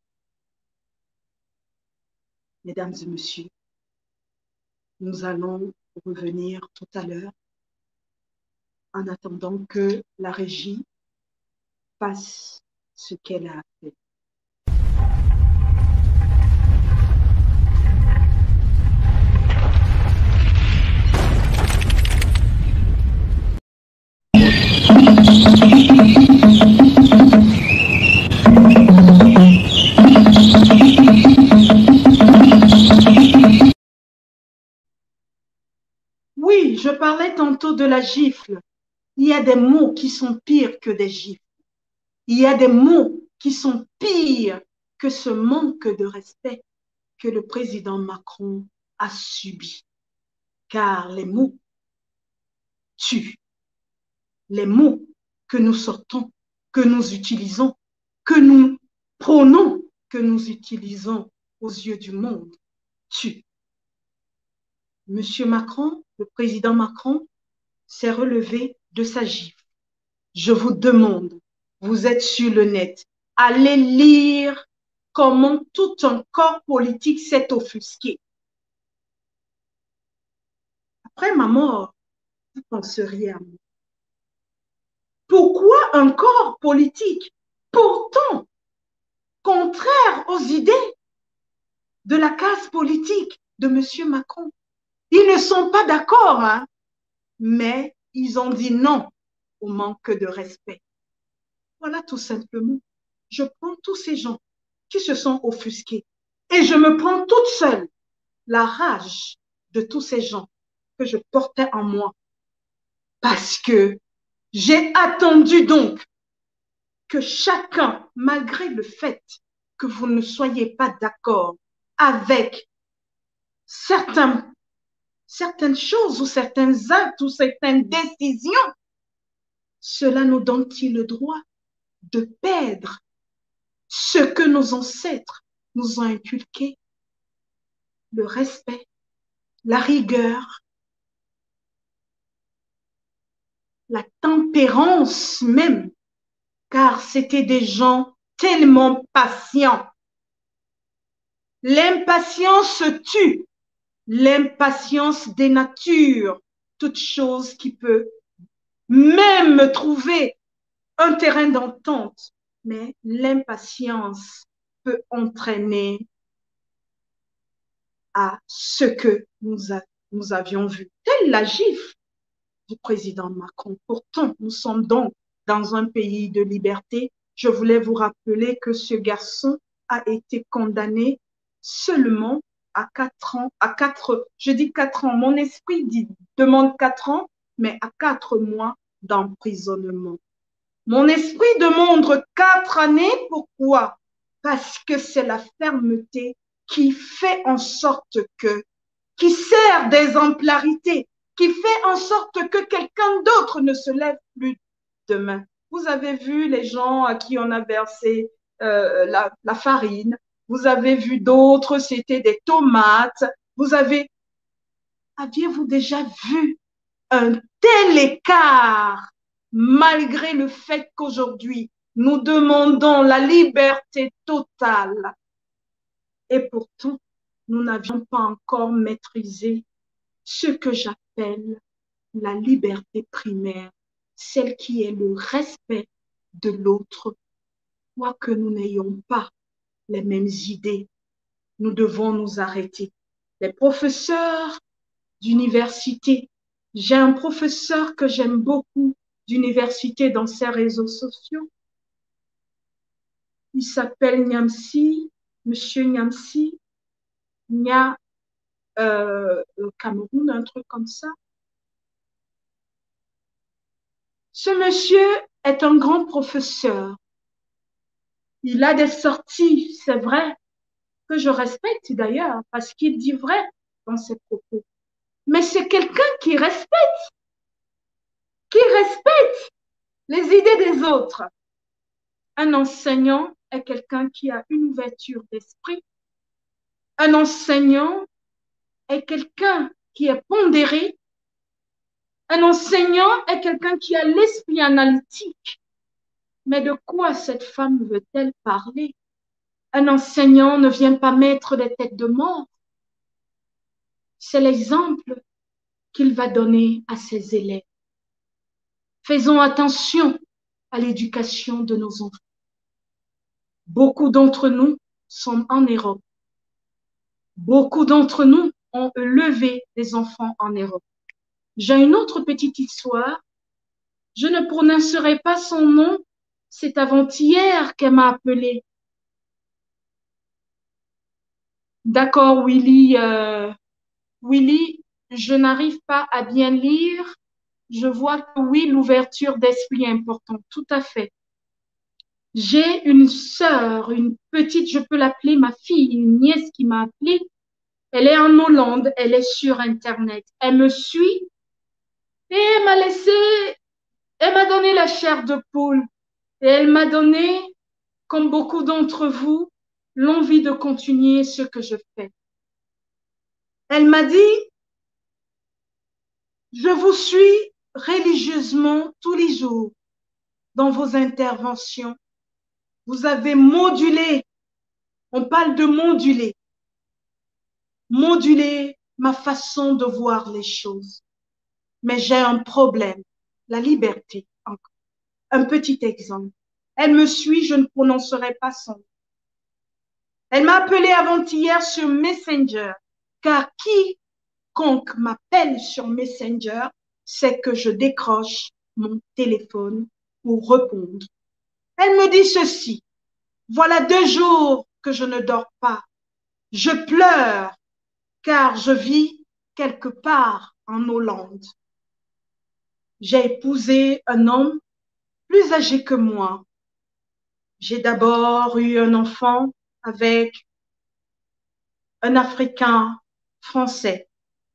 Mesdames et messieurs, nous allons revenir tout à l'heure en attendant que la régie fasse ce qu'elle a fait. de la gifle, il y a des mots qui sont pires que des gifles. Il y a des mots qui sont pires que ce manque de respect que le président Macron a subi. Car les mots tuent. Les mots que nous sortons, que nous utilisons, que nous prônons, que nous utilisons aux yeux du monde, tuent. Monsieur Macron, le président Macron, s'est relevé de sa gifle. Je vous demande, vous êtes sur le net, allez lire comment tout un corps politique s'est offusqué. Après ma mort, vous penseriez à moi. Pourquoi un corps politique, pourtant contraire aux idées de la classe politique de M. Macron? Ils ne sont pas d'accord, hein, mais ils ont dit non au manque de respect. Voilà tout simplement. Je prends tous ces gens qui se sont offusqués et je me prends toute seule la rage de tous ces gens que je portais en moi parce que j'ai attendu donc que chacun, malgré le fait que vous ne soyez pas d'accord avec certaines choses ou certains actes ou certaines décisions, cela nous donne-t-il le droit de perdre ce que nos ancêtres nous ont inculqué, le respect, la rigueur, la tempérance même, car c'était des gens tellement patients. L'impatience tue, l'impatience dénature toute chose qui peut même trouver un terrain d'entente, mais l'impatience peut entraîner à ce que nous avions vu. Telle la gifle du président Macron. Pourtant, nous sommes donc dans un pays de liberté. Je voulais vous rappeler que ce garçon a été condamné seulement à 4 ans, je dis 4 ans, mon esprit demande 4 ans, mais à 4 mois d'emprisonnement. Mon esprit demande 4 années, pourquoi? Parce que c'est la fermeté qui fait en sorte que, qui sert d'exemplarité, qui fait en sorte que quelqu'un d'autre ne se lève plus demain. Vous avez vu les gens à qui on a versé la farine, vous avez vu d'autres, c'était des tomates, aviez-vous déjà vu un tel écart malgré le fait qu'aujourd'hui, nous demandons la liberté totale et pourtant, nous n'avions pas encore maîtrisé ce que j'appelle la liberté primaire, celle qui est le respect de l'autre. Quoique nous n'ayons pas les mêmes idées, nous devons nous arrêter. Les professeurs d'université, j'ai un professeur que j'aime beaucoup d'université dans ses réseaux sociaux. Il s'appelle Niamsi, Monsieur Niamsi, Nia au Cameroun, un truc comme ça. Ce monsieur est un grand professeur. Il a des sorties, c'est vrai, que je respecte d'ailleurs, parce qu'il dit vrai dans ses propos. Mais c'est quelqu'un qui respecte les idées des autres. Un enseignant est quelqu'un qui a une ouverture d'esprit. Un enseignant est quelqu'un qui est pondéré. Un enseignant est quelqu'un qui a l'esprit analytique. Mais de quoi cette femme veut-elle parler? Un enseignant ne vient pas mettre des têtes de mort. C'est l'exemple qu'il va donner à ses élèves. Faisons attention à l'éducation de nos enfants. Beaucoup d'entre nous sont en Europe. Beaucoup d'entre nous ont élevé des enfants en Europe. J'ai une autre petite histoire. Je ne prononcerai pas son nom. C'est avant-hier qu'elle m'a appelé. D'accord, Willy. Willy, je n'arrive pas à bien lire. je vois que oui, l'ouverture d'esprit est importante, tout à fait. J'ai une sœur, une petite, je peux l'appeler ma fille, une nièce qui m'a appelée. Elle est en Hollande, elle est sur Internet. Elle me suit et elle m'a donné la chair de poule. Et elle m'a donné, comme beaucoup d'entre vous, l'envie de continuer ce que je fais. Elle m'a dit, je vous suis religieusement tous les jours dans vos interventions. Vous avez modulé, on parle de moduler ma façon de voir les choses. Mais j'ai un problème, la liberté. Un petit exemple. Elle me suit, je ne prononcerai pas son nom. Elle m'a appelé avant-hier sur Messenger, car quiconque m'appelle sur Messenger, c'est que je décroche mon téléphone pour répondre. Elle me dit ceci, voilà 2 jours que je ne dors pas. Je pleure car je vis quelque part en Hollande. J'ai épousé un homme plus âgé que moi. J'ai d'abord eu un enfant avec un Africain français.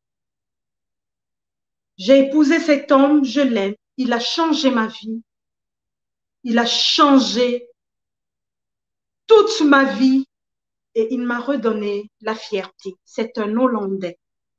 J'ai épousé cet homme, je l'aime. Il a changé ma vie. Il a changé toute ma vie et il m'a redonné la fierté. C'est un Hollandais.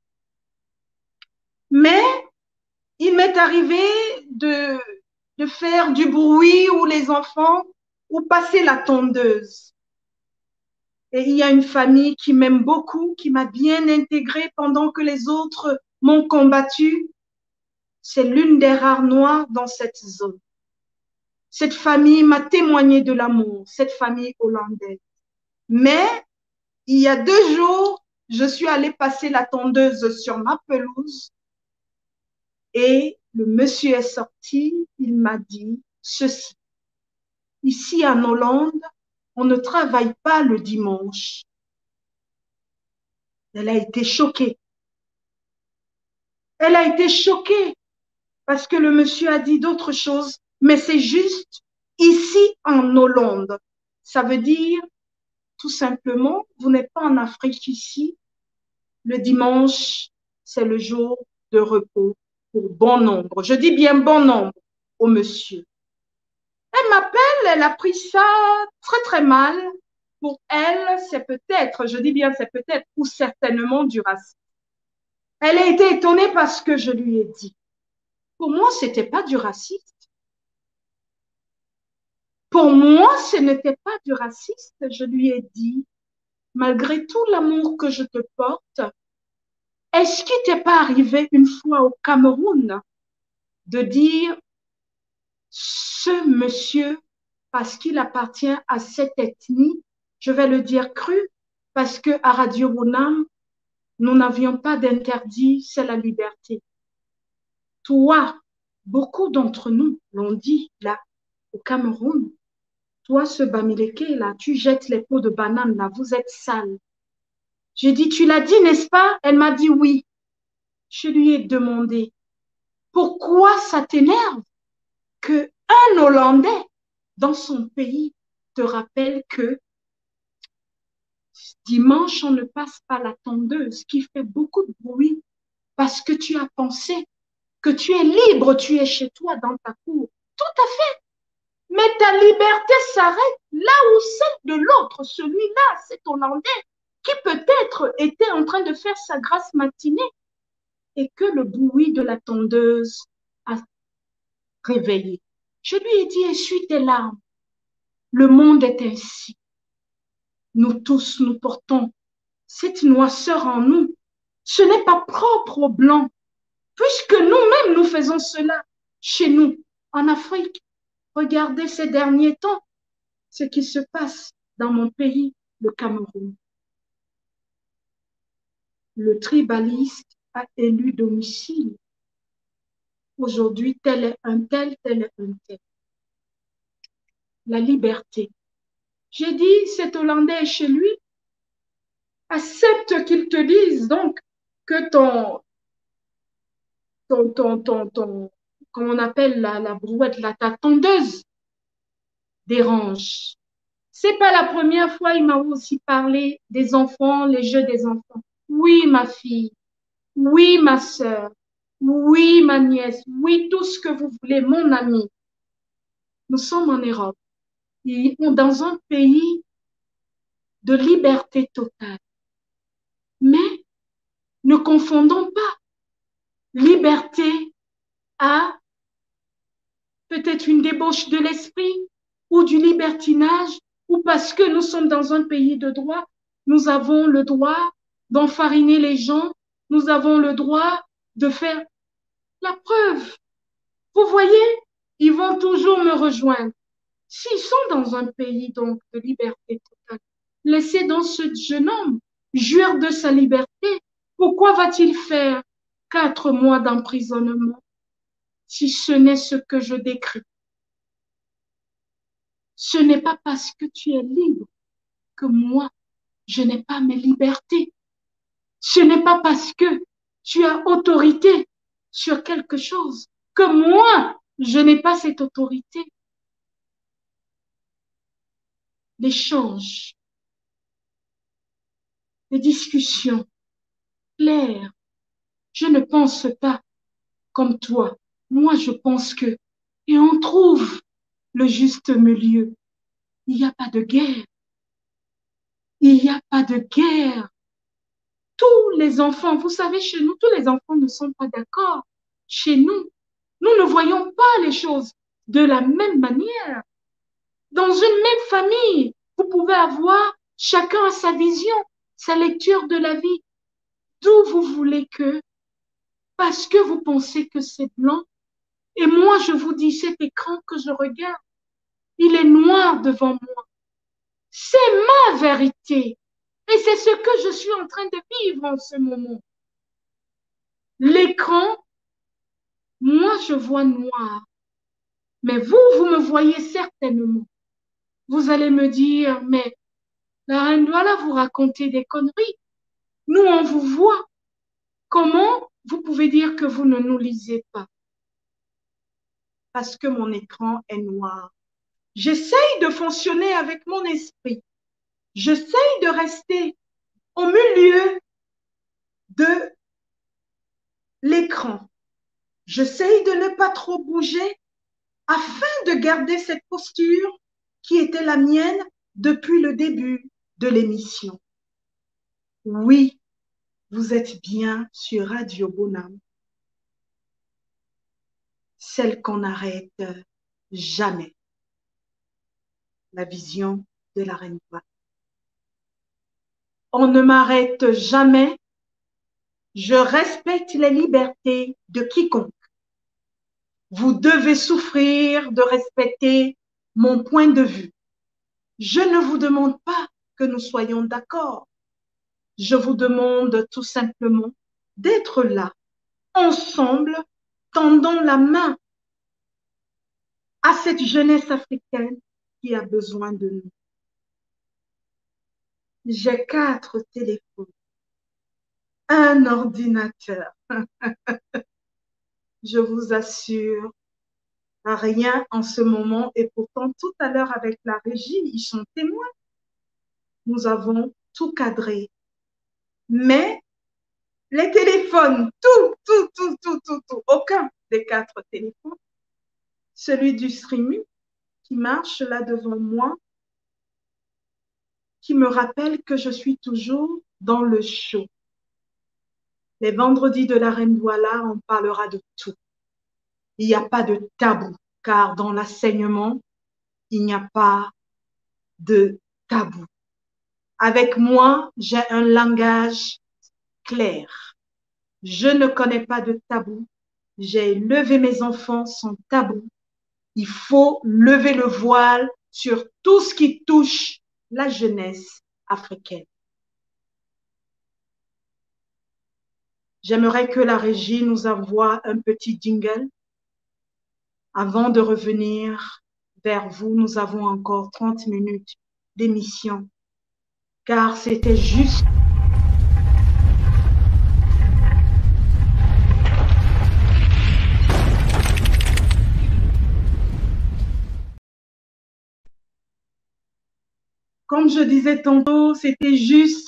Mais il m'est arrivé de faire du bruit ou les enfants ou passer la tondeuse. Et il y a une famille qui m'aime beaucoup, qui m'a bien intégrée pendant que les autres m'ont combattu. C'est l'une des rares noirs dans cette zone. Cette famille m'a témoigné de l'amour, cette famille hollandaise. Mais il y a 2 jours, je suis allée passer la tondeuse sur ma pelouse et le monsieur est sorti, il m'a dit ceci. Ici en Hollande, on ne travaille pas le dimanche. Elle a été choquée. Elle a été choquée parce que le monsieur a dit d'autres choses, mais c'est juste ici en Hollande. Ça veut dire tout simplement, vous n'êtes pas en Afrique ici. Le dimanche, c'est le jour de repos pour bon nombre. Je dis bien bon nombre au monsieur. Elle m'appelle, elle a pris ça très très mal. Pour elle, c'est peut-être, je dis bien c'est peut-être ou certainement du racisme. Elle a été étonnée parce que je lui ai dit. Pour moi, c'était pas du racisme. Pour moi, ce n'était pas du racisme. Je lui ai dit, malgré tout l'amour que je te porte, est-ce qu'il t'est pas arrivé une fois au Cameroun de dire ce monsieur, parce qu'il appartient à cette ethnie, je vais le dire cru, parce que à Radio Bonham, nous n'avions pas d'interdit, c'est la liberté. Toi, beaucoup d'entre nous l'ont dit là, au Cameroun, toi, ce Bamileke là, tu jettes les pots de banane là, vous êtes sale. J'ai dit, tu l'as dit, n'est-ce pas? Elle m'a dit oui. Je lui ai demandé, pourquoi ça t'énerve que un Hollandais dans son pays te rappelle que dimanche, on ne passe pas la tondeuse qui fait beaucoup de bruit parce que tu as pensé que tu es libre, tu es chez toi dans ta cour. Tout à fait. Mais ta liberté s'arrête là où celle de l'autre, celui-là, cet Hollandais, qui peut-être était en train de faire sa grasse matinée et que le bruit de la tondeuse a réveillé. Je lui ai dit, essuie tes larmes. Le monde est ainsi. Nous tous, nous portons cette noirceur en nous. Ce n'est pas propre aux Blancs, puisque nous-mêmes, nous faisons cela chez nous, en Afrique. Regardez ces derniers temps, ce qui se passe dans mon pays, le Cameroun. Le tribaliste a élu domicile. Aujourd'hui, tel est un tel, tel est un tel. La liberté. J'ai dit, cet Hollandais est chez lui. Accepte qu'il te dise donc que ton comme on appelle la brouette, la tondeuse, dérange. C'est pas la première fois, il m'a aussi parlé des enfants, les jeux des enfants. Oui, ma fille. Oui, ma sœur. Oui, ma nièce. Oui, tout ce que vous voulez, mon ami. Nous sommes en Europe. Dans un pays de liberté totale. Mais ne confondons pas liberté à peut-être une débauche de l'esprit ou du libertinage, ou parce que nous sommes dans un pays de droit, nous avons le droit d'enfariner les gens, nous avons le droit de faire la preuve. Vous voyez, ils vont toujours me rejoindre. S'ils sont dans un pays donc de liberté totale, laissez donc ce jeune homme jouir de sa liberté. Pourquoi va-t-il faire 4 mois d'emprisonnement si ce n'est ce que je décris? Ce n'est pas parce que tu es libre que moi, je n'ai pas mes libertés. Ce n'est pas parce que tu as autorité sur quelque chose que moi, je n'ai pas cette autorité. L'échange, les discussions claires. Je ne pense pas comme toi. Moi, je pense que, et on trouve le juste milieu. Il n'y a pas de guerre. Il n'y a pas de guerre. Tous les enfants, vous savez, chez nous, tous les enfants ne sont pas d'accord. Chez nous, nous ne voyons pas les choses de la même manière. Dans une même famille, vous pouvez avoir chacun sa vision, sa lecture de la vie. D'où vous voulez que, parce que vous pensez que c'est blanc, et moi je vous dis, cet écran que je regarde, il est noir devant moi. C'est ma vérité. Et c'est ce que je suis en train de vivre en ce moment. L'écran, moi je vois noir. Mais vous, vous me voyez certainement. Vous allez me dire, mais la reine Douala, vous racontez des conneries. Nous, on vous voit. Comment vous pouvez dire que vous ne nous lisez pas? Parce que mon écran est noir. J'essaye de fonctionner avec mon esprit. J'essaye de rester au milieu de l'écran. J'essaye de ne pas trop bouger afin de garder cette posture qui était la mienne depuis le début de l'émission. Oui, vous êtes bien sur Radio Bonhomme, celle qu'on n'arrête jamais. La vision de la reine Douala. On ne m'arrête jamais. Je respecte les libertés de quiconque. Vous devez souffrir de respecter mon point de vue. Je ne vous demande pas que nous soyons d'accord. Je vous demande tout simplement d'être là, ensemble, tendant la main à cette jeunesse africaine qui a besoin de nous. J'ai 4 téléphones, un ordinateur. Je vous assure, rien en ce moment. Et pourtant, tout à l'heure avec la régie, ils sont témoins. Nous avons tout cadré. Mais les téléphones, tout, aucun des 4 téléphones, celui du streaming qui marche là devant moi, qui me rappelle que je suis toujours dans le show. Les vendredis de la reine Douala, on parlera de tout. Il n'y a pas de tabou, car dans l'enseignement, il n'y a pas de tabou. Avec moi, j'ai un langage clair. Je ne connais pas de tabou. J'ai élevé mes enfants sans tabou. Il faut lever le voile sur tout ce qui touche la jeunesse africaine. J'aimerais que la régie nous envoie un petit jingle. Avant de revenir vers vous, nous avons encore 30 minutes d'émission, car c'était juste Comme je disais tantôt, c'était juste...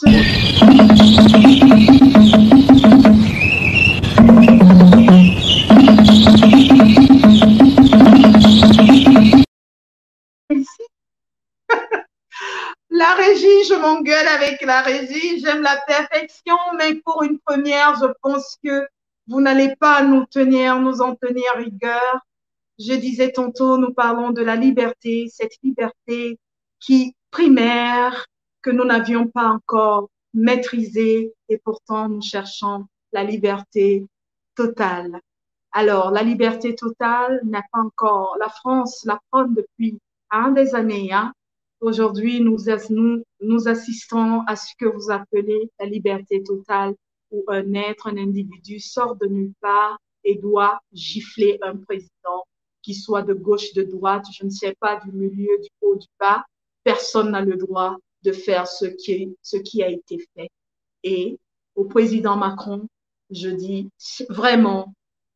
La régie, je m'engueule avec la régie, j'aime la perfection, mais pour une première, je pense que vous n'allez pas nous en tenir rigueur. Je disais tantôt, nous parlons de la liberté, cette liberté qui primaire, que nous n'avions pas encore maîtrisée, et pourtant nous cherchons la liberté totale. Alors, la liberté totale n'a pas encore, la France la prône depuis des années. Aujourd'hui, nous assistons à ce que vous appelez la liberté totale, où un être, un individu sort de nulle part et doit gifler un président, qui soit de gauche, de droite, je ne sais pas, du milieu, du haut, du bas. Personne n'a le droit de faire ce qui a été fait. Et au président Macron, je dis vraiment,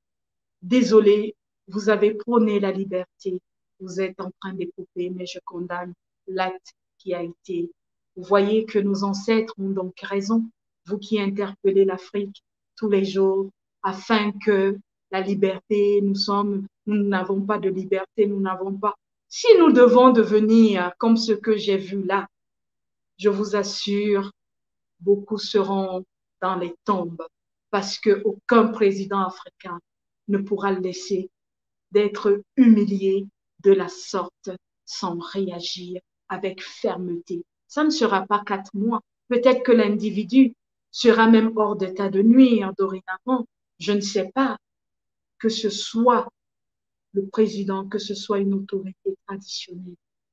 désolé, vous avez prôné la liberté, vous êtes en train d'écouter, mais je condamne l'acte qui a été. Vous voyez que nos ancêtres ont donc raison, vous qui interpellez l'Afrique tous les jours, afin que la liberté, nous n'avons pas de liberté, nous n'avons pas. Si nous devons devenir comme ce que j'ai vu là, je vous assure, beaucoup seront dans les tombes, parce qu'aucun président africain ne pourra laisser d'être humilié de la sorte sans réagir avec fermeté. Ça ne sera pas 4 mois. Peut-être que l'individu sera même hors d'état de nuire dorénavant. Je ne sais pas. Que ce soit le président, que ce soit une autorité traditionnelle.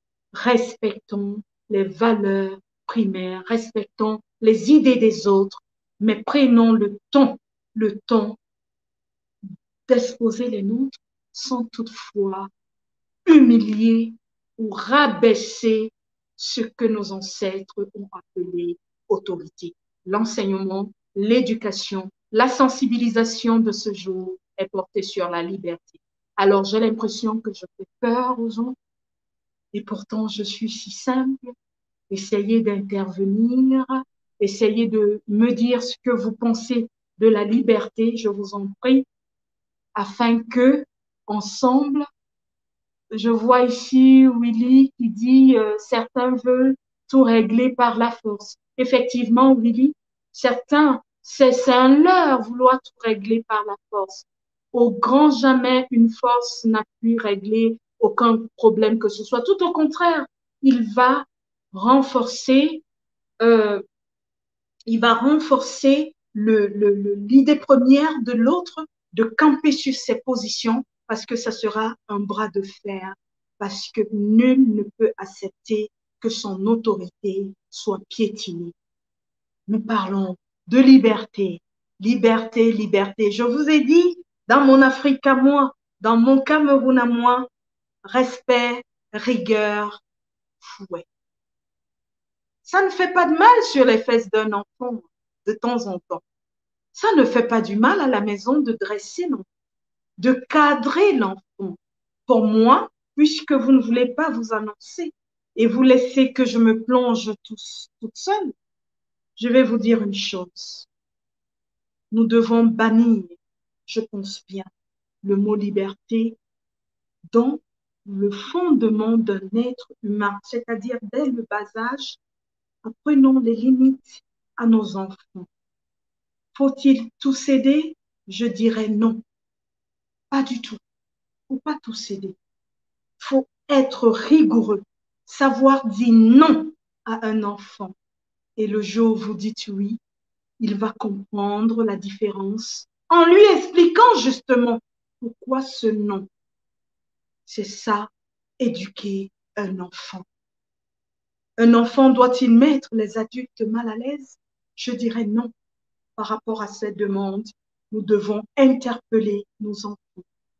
Respectons les valeurs primaires, respectons les idées des autres, mais prenons le temps d'exposer les nôtres sans toutefois humilier ou rabaisser ce que nos ancêtres ont appelé autorité. L'enseignement, l'éducation, la sensibilisation de ce jour est portée sur la liberté. Alors j'ai l'impression que je fais peur aux gens et pourtant je suis si simple. Essayez d'intervenir, essayez de me dire ce que vous pensez de la liberté, je vous en prie, afin que, ensemble, je vois ici Willy qui dit certains veulent tout régler par la force. Effectivement, Willy, certains, c'est un leurre vouloir tout régler par la force. Au grand jamais, une force n'a pu régler aucun problème que ce soit. Tout au contraire, il va renforcer l'idée première de l'autre de camper sur ses positions parce que ça sera un bras de fer, parce que nul ne peut accepter que son autorité soit piétinée. Nous parlons de liberté, liberté, liberté. Je vous ai dit, dans mon Afrique à moi, dans mon Cameroun à moi, respect, rigueur, fouet. Ça ne fait pas de mal sur les fesses d'un enfant de temps en temps. Ça ne fait pas du mal à la maison de dresser l'enfant, de cadrer l'enfant. Pour moi, puisque vous ne voulez pas vous annoncer et vous laissez que je me plonge toute seule, je vais vous dire une chose. Nous devons bannir, je pense bien, le mot liberté dans le fondement d'un être humain, c'est-à-dire dès le bas âge, apprenons les limites à nos enfants. Faut-il tout céder? Je dirais non. Pas du tout. Faut pas tout céder. Faut être rigoureux, savoir dire non à un enfant. Et le jour où vous dites oui, il va comprendre la différence en lui expliquant justement pourquoi ce non. C'est ça, éduquer un enfant. Un enfant doit-il mettre les adultes mal à l'aise? Je dirais non. Par rapport à cette demande, nous devons interpeller nos enfants,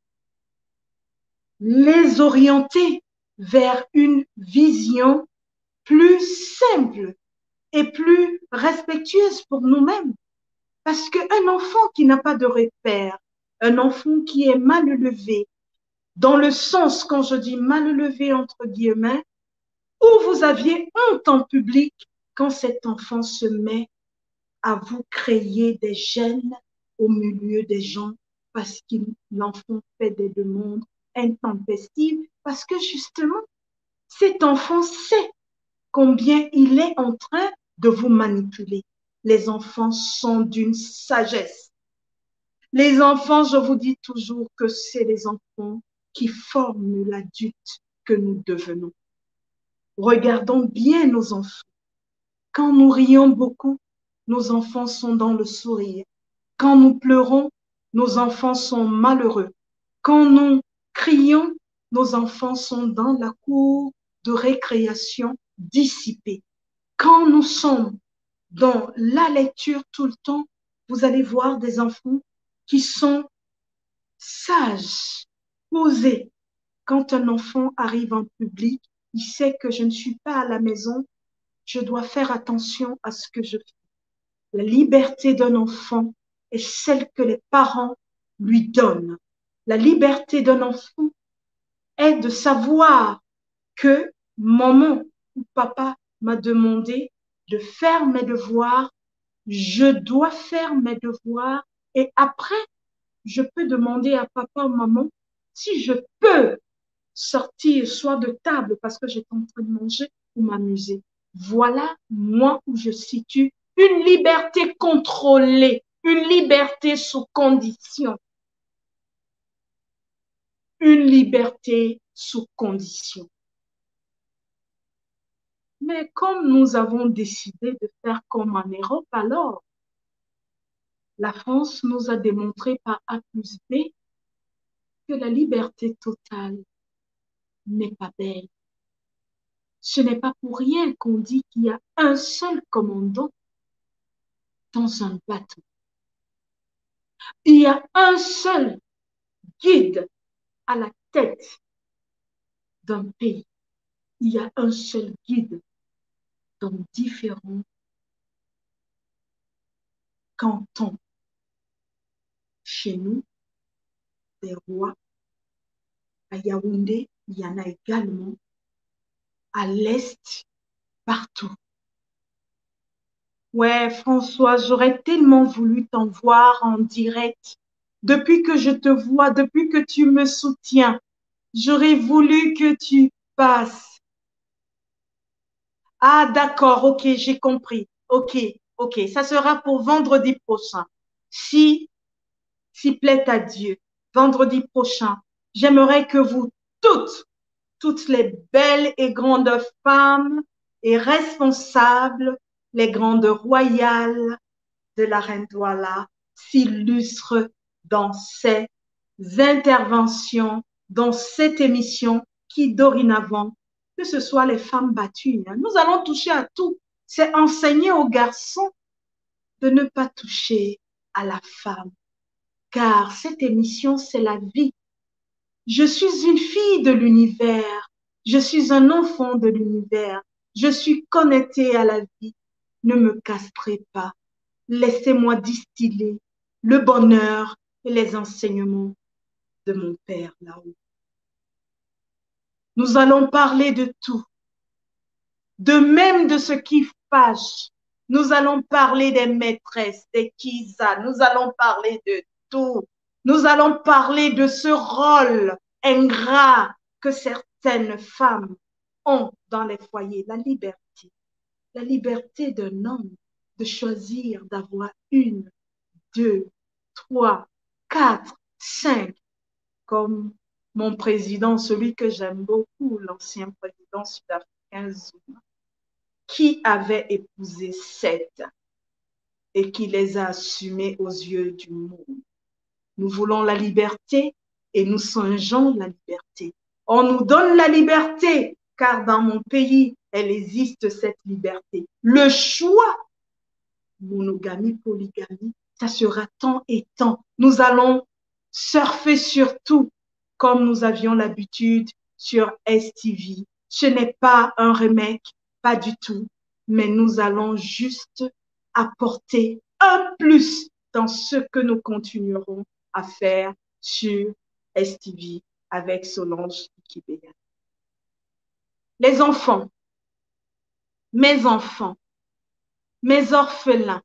les orienter vers une vision plus simple et plus respectueuse pour nous-mêmes. Parce qu'un enfant qui n'a pas de repère, un enfant qui est mal élevé, dans le sens, quand je dis mal élevé entre guillemets, Ou vous aviez honte en public quand cet enfant se met à vous créer des gènes au milieu des gens parce que l'enfant fait des demandes intempestives, parce que justement, cet enfant sait combien il est en train de vous manipuler. Les enfants sont d'une sagesse. Les enfants, je vous dis toujours que c'est les enfants qui forment l'adulte que nous devenons. Regardons bien nos enfants. Quand nous rions beaucoup, nos enfants sont dans le sourire. Quand nous pleurons, nos enfants sont malheureux. Quand nous crions, nos enfants sont dans la cour de récréation dissipés. Quand nous sommes dans la lecture tout le temps, vous allez voir des enfants qui sont sages, posés. Quand un enfant arrive en public, il sait que je ne suis pas à la maison, je dois faire attention à ce que je fais. La liberté d'un enfant est celle que les parents lui donnent. La liberté d'un enfant est de savoir que maman ou papa m'a demandé de faire mes devoirs, je dois faire mes devoirs et après, je peux demander à papa ou maman si je peux sortir soit de table parce que j'étais en train de manger ou m'amuser. Voilà moi où je situe une liberté contrôlée, une liberté sous condition. Une liberté sous condition. Mais comme nous avons décidé de faire comme en Europe, alors, la France nous a démontré par A plus B que la liberté totale n'est pas belle. Ce n'est pas pour rien qu'on dit qu'il y a un seul commandant dans un bateau. Il y a un seul guide à la tête d'un pays. Il y a un seul guide dans différents cantons. Chez nous, des rois. À Yaoundé, il y en a également. À l'Est, partout. Ouais, François, j'aurais tellement voulu t'en voir en direct. Depuis que je te vois, depuis que tu me soutiens, j'aurais voulu que tu passes. Ah, d'accord, ok, j'ai compris. Ok, ok, ça sera pour vendredi prochain. Si plaît à Dieu, vendredi prochain, j'aimerais que vous toutes les belles et grandes femmes et responsables, les grandes royales de la reine Douala s'illustrent dans ces interventions, dans cette émission qui dorénavant, que ce soit les femmes battues, nous allons toucher à tout. C'est enseigner aux garçons de ne pas toucher à la femme, car cette émission, c'est la vie. Je suis une fille de l'univers. Je suis un enfant de l'univers. Je suis connectée à la vie. Ne me castrez pas. Laissez-moi distiller le bonheur et les enseignements de mon Père là-haut. Nous allons parler de tout, de même de ce qui fâche. Nous allons parler des maîtresses, des kisas. Nous allons parler de tout. Nous allons parler de ce rôle ingrat que certaines femmes ont dans les foyers. La liberté d'un homme de choisir d'avoir une, deux, trois, quatre, cinq, comme mon président, celui que j'aime beaucoup, l'ancien président sud-africain Zuma, qui avait épousé 7 et qui les a assumés aux yeux du monde. Nous voulons la liberté et nous songeons la liberté. On nous donne la liberté, car dans mon pays, elle existe cette liberté. Le choix, monogamie, polygamie, ça sera tant et tant. Nous allons surfer sur tout, comme nous avions l'habitude sur STV. Ce n'est pas un remake, pas du tout, mais nous allons juste apporter un plus dans ce que nous continuerons à faire sur STV avec Solange Kibéa. Les enfants, mes enfants, mes orphelins,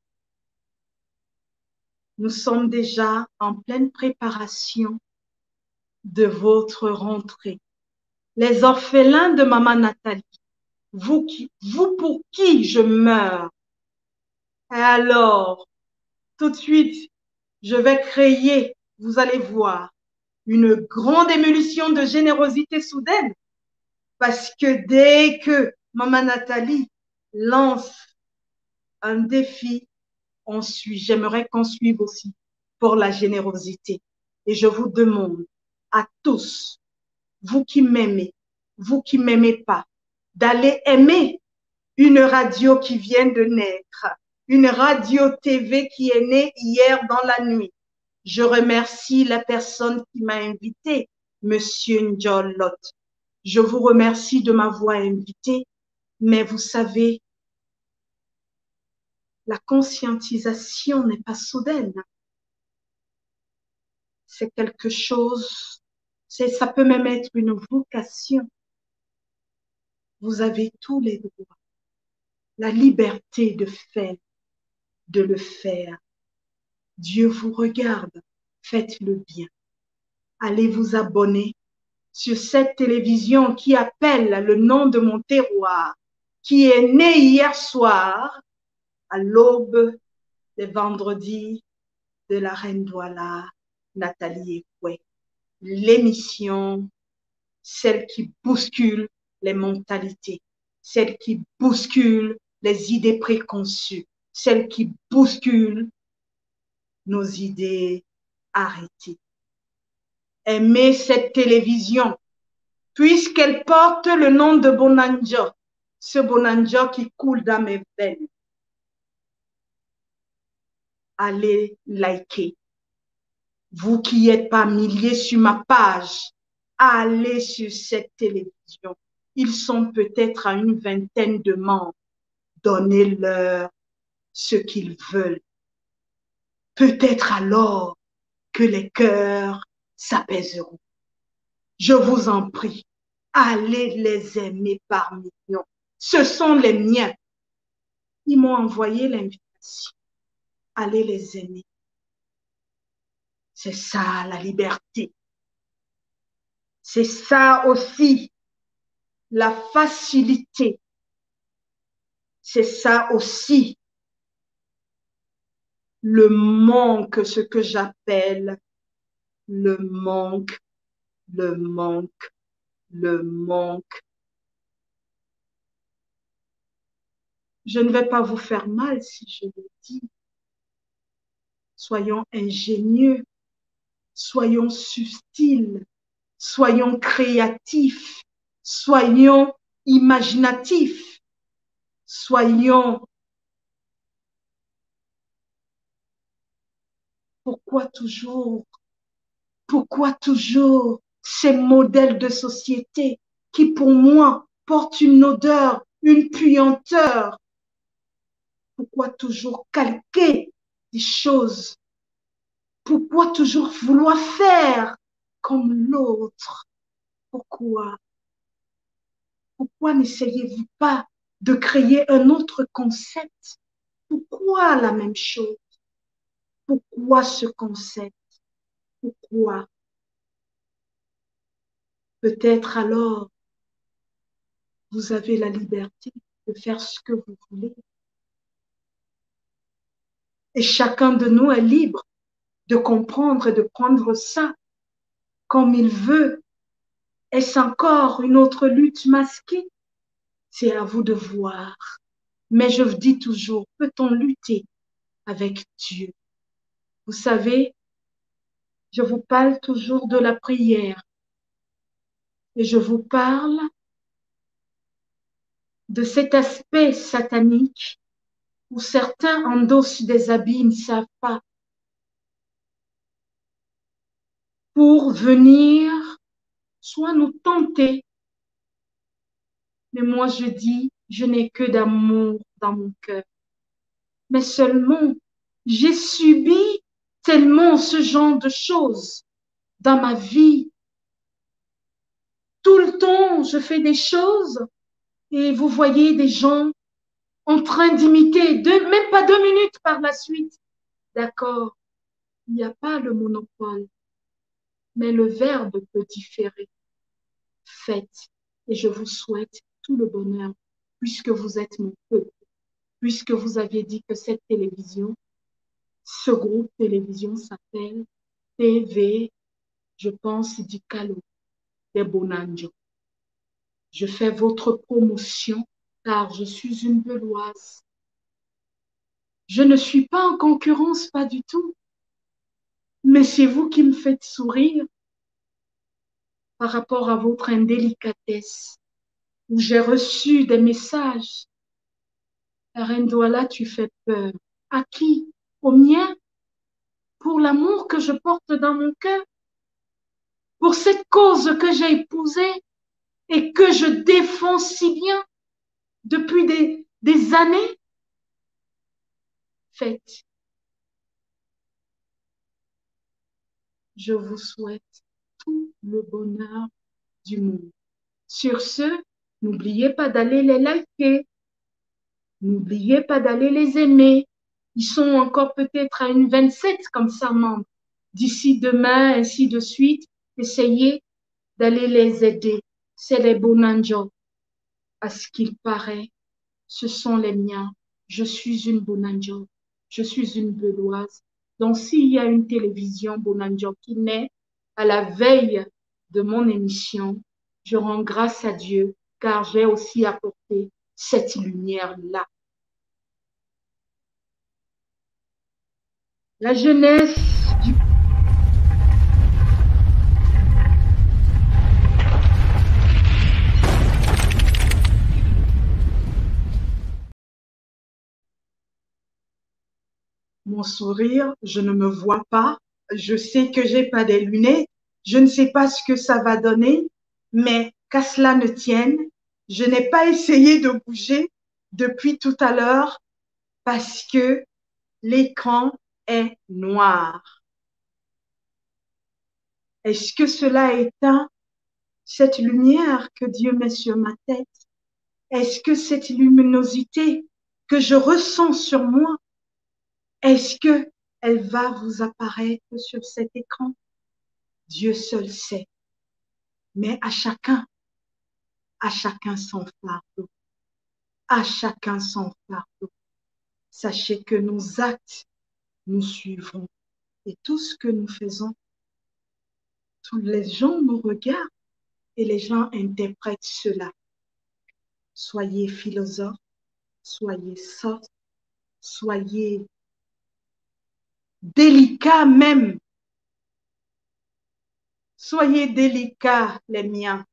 nous sommes déjà en pleine préparation de votre rentrée. Les orphelins de Maman Nathalie, vous pour qui je meurs. Et alors, tout de suite, je vais créer, vous allez voir, une grande émulsion de générosité soudaine. Parce que dès que Maman Nathalie lance un défi, on suit. J'aimerais qu'on suive aussi pour la générosité. Et je vous demande à tous, vous qui m'aimez, vous qui m'aimez pas, d'aller aimer une radio qui vient de naître, une radio TV qui est née hier dans la nuit. Je remercie la personne qui m'a invité, Monsieur Njolot. Je vous remercie de m'avoir invité, mais vous savez, la conscientisation n'est pas soudaine. C'est quelque chose, ça peut même être une vocation. Vous avez tous les droits, la liberté de faire, de le faire. Dieu vous regarde, faites le bien. Allez vous abonner sur cette télévision qui appelle le nom de mon terroir, qui est né hier soir à l'aube des vendredis de la Reine Douala, Nathalie Ekoué. L'émission, celle qui bouscule les mentalités, celle qui bouscule les idées préconçues, celle qui bouscule nos idées arrêtées. Aimez cette télévision, puisqu'elle porte le nom de Bonanjo, ce Bonanjo qui coule dans mes veines. Allez liker. Vous qui êtes pas milliers sur ma page, allez sur cette télévision. Ils sont peut-être à une vingtaine de membres. Donnez-leur ce qu'ils veulent. Peut-être alors que les cœurs s'apaiseront. Je vous en prie, allez les aimer par millions. Ce sont les miens. Ils m'ont envoyé l'invitation. Allez les aimer. C'est ça la liberté. C'est ça aussi la facilité. C'est ça aussi le manque, ce que j'appelle le manque, le manque, le manque. Je ne vais pas vous faire mal si je le dis. Soyons ingénieux, soyons subtils, soyons créatifs, soyons imaginatifs, soyons... Pourquoi toujours ces modèles de société qui, pour moi, portent une odeur, une puanteur? Pourquoi toujours calquer des choses? Pourquoi toujours vouloir faire comme l'autre? Pourquoi n'essayez-vous pas de créer un autre concept? Pourquoi la même chose? Pourquoi ce concept? Pourquoi? Peut-être alors, vous avez la liberté de faire ce que vous voulez. Et chacun de nous est libre de comprendre et de prendre ça comme il veut. Est-ce encore une autre lutte masquée? C'est à vous de voir. Mais je vous dis toujours, peut-on lutter avec Dieu? Vous savez, je vous parle toujours de la prière. Et je vous parle de cet aspect satanique où certains endossent des habits, ils ne savent pas, pour venir soit nous tenter. Mais moi, je dis, je n'ai que d'amour dans mon cœur. Mais seulement, j'ai subi tellement ce genre de choses dans ma vie. Tout le temps, je fais des choses et vous voyez des gens en train d'imiter, même pas 2 minutes par la suite. D'accord, il n'y a pas le monopole, mais le verbe peut différer. Faites, et je vous souhaite tout le bonheur, puisque vous êtes mon peuple, puisque vous aviez dit que cette télévision, ce groupe télévision s'appelle TV, je pense, Dicalo, des Bonanjo. Je fais votre promotion car je suis une Beloise. Je ne suis pas en concurrence, pas du tout. Mais c'est vous qui me faites sourire par rapport à votre indélicatesse, où j'ai reçu des messages. La reine Douala, tu fais peur. À qui? Au mien? Pour l'amour que je porte dans mon cœur? Pour cette cause que j'ai épousée et que je défends si bien depuis des années? Faites. Je vous souhaite tout le bonheur du monde. Sur ce, n'oubliez pas d'aller les liker. N'oubliez pas d'aller les aimer. Ils sont encore peut-être à une 27 comme ça, membres. D'ici demain, ainsi de suite, essayez d'aller les aider. C'est les Bonanjo. À ce qu'il paraît, ce sont les miens. Je suis une Bonanjo. Je suis une Beloise. Donc, s'il y a une télévision Bonanjo qui naît à la veille de mon émission, je rends grâce à Dieu car j'ai aussi apporté cette lumière-là. La jeunesse du mon sourire, je ne me vois pas. Je sais que j'ai pas des lunettes. Je ne sais pas ce que ça va donner, mais qu'à cela ne tienne, je n'ai pas essayé de bouger depuis tout à l'heure parce que l'écran est noir. Est-ce que cela éteint cette lumière que Dieu met sur ma tête? Est-ce que cette luminosité que je ressens sur moi, est-ce que elle va vous apparaître sur cet écran? Dieu seul sait. Mais à chacun son fardeau. À chacun son fardeau. Sachez que nos actes nous suivront. Et tout ce que nous faisons, tous les gens nous regardent et les gens interprètent cela. Soyez philosophes, soyez soft, soyez délicats même. Soyez délicats, les miens.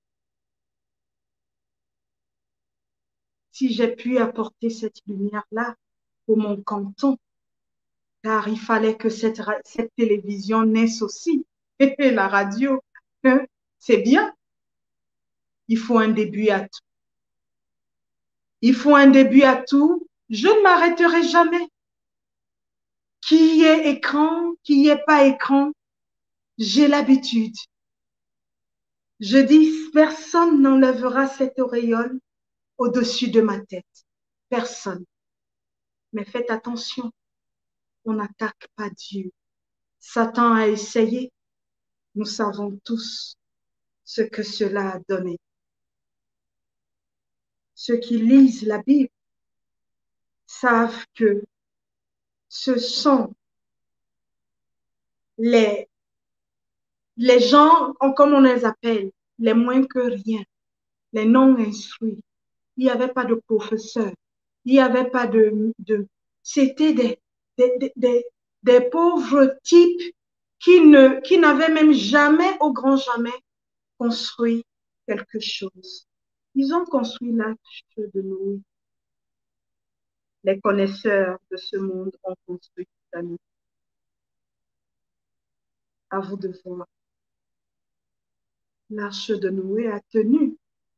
Si j'ai pu apporter cette lumière-là pour mon canton, car il fallait que cette télévision naisse aussi. Et la radio, c'est bien. Il faut un début à tout. Il faut un début à tout. Je ne m'arrêterai jamais. Qu'il y ait écran, qu'il n'y ait pas écran, j'ai l'habitude. Je dis, personne n'enlèvera cette auréole au-dessus de ma tête. Personne. Mais faites attention, on n'attaque pas Dieu. Satan a essayé. Nous savons tous ce que cela a donné. Ceux qui lisent la Bible savent que ce sont les gens, comme on les appelle, les moins que rien, les non-instruits. Il n'y avait pas de professeurs, il n'y avait pas c'était des pauvres types qui n'avaient même jamais, au grand jamais, construit quelque chose. Ils ont construit l'arche de Noé. Les connaisseurs de ce monde ont construit Titanic. À vous de voir. L'arche de Noé a tenu.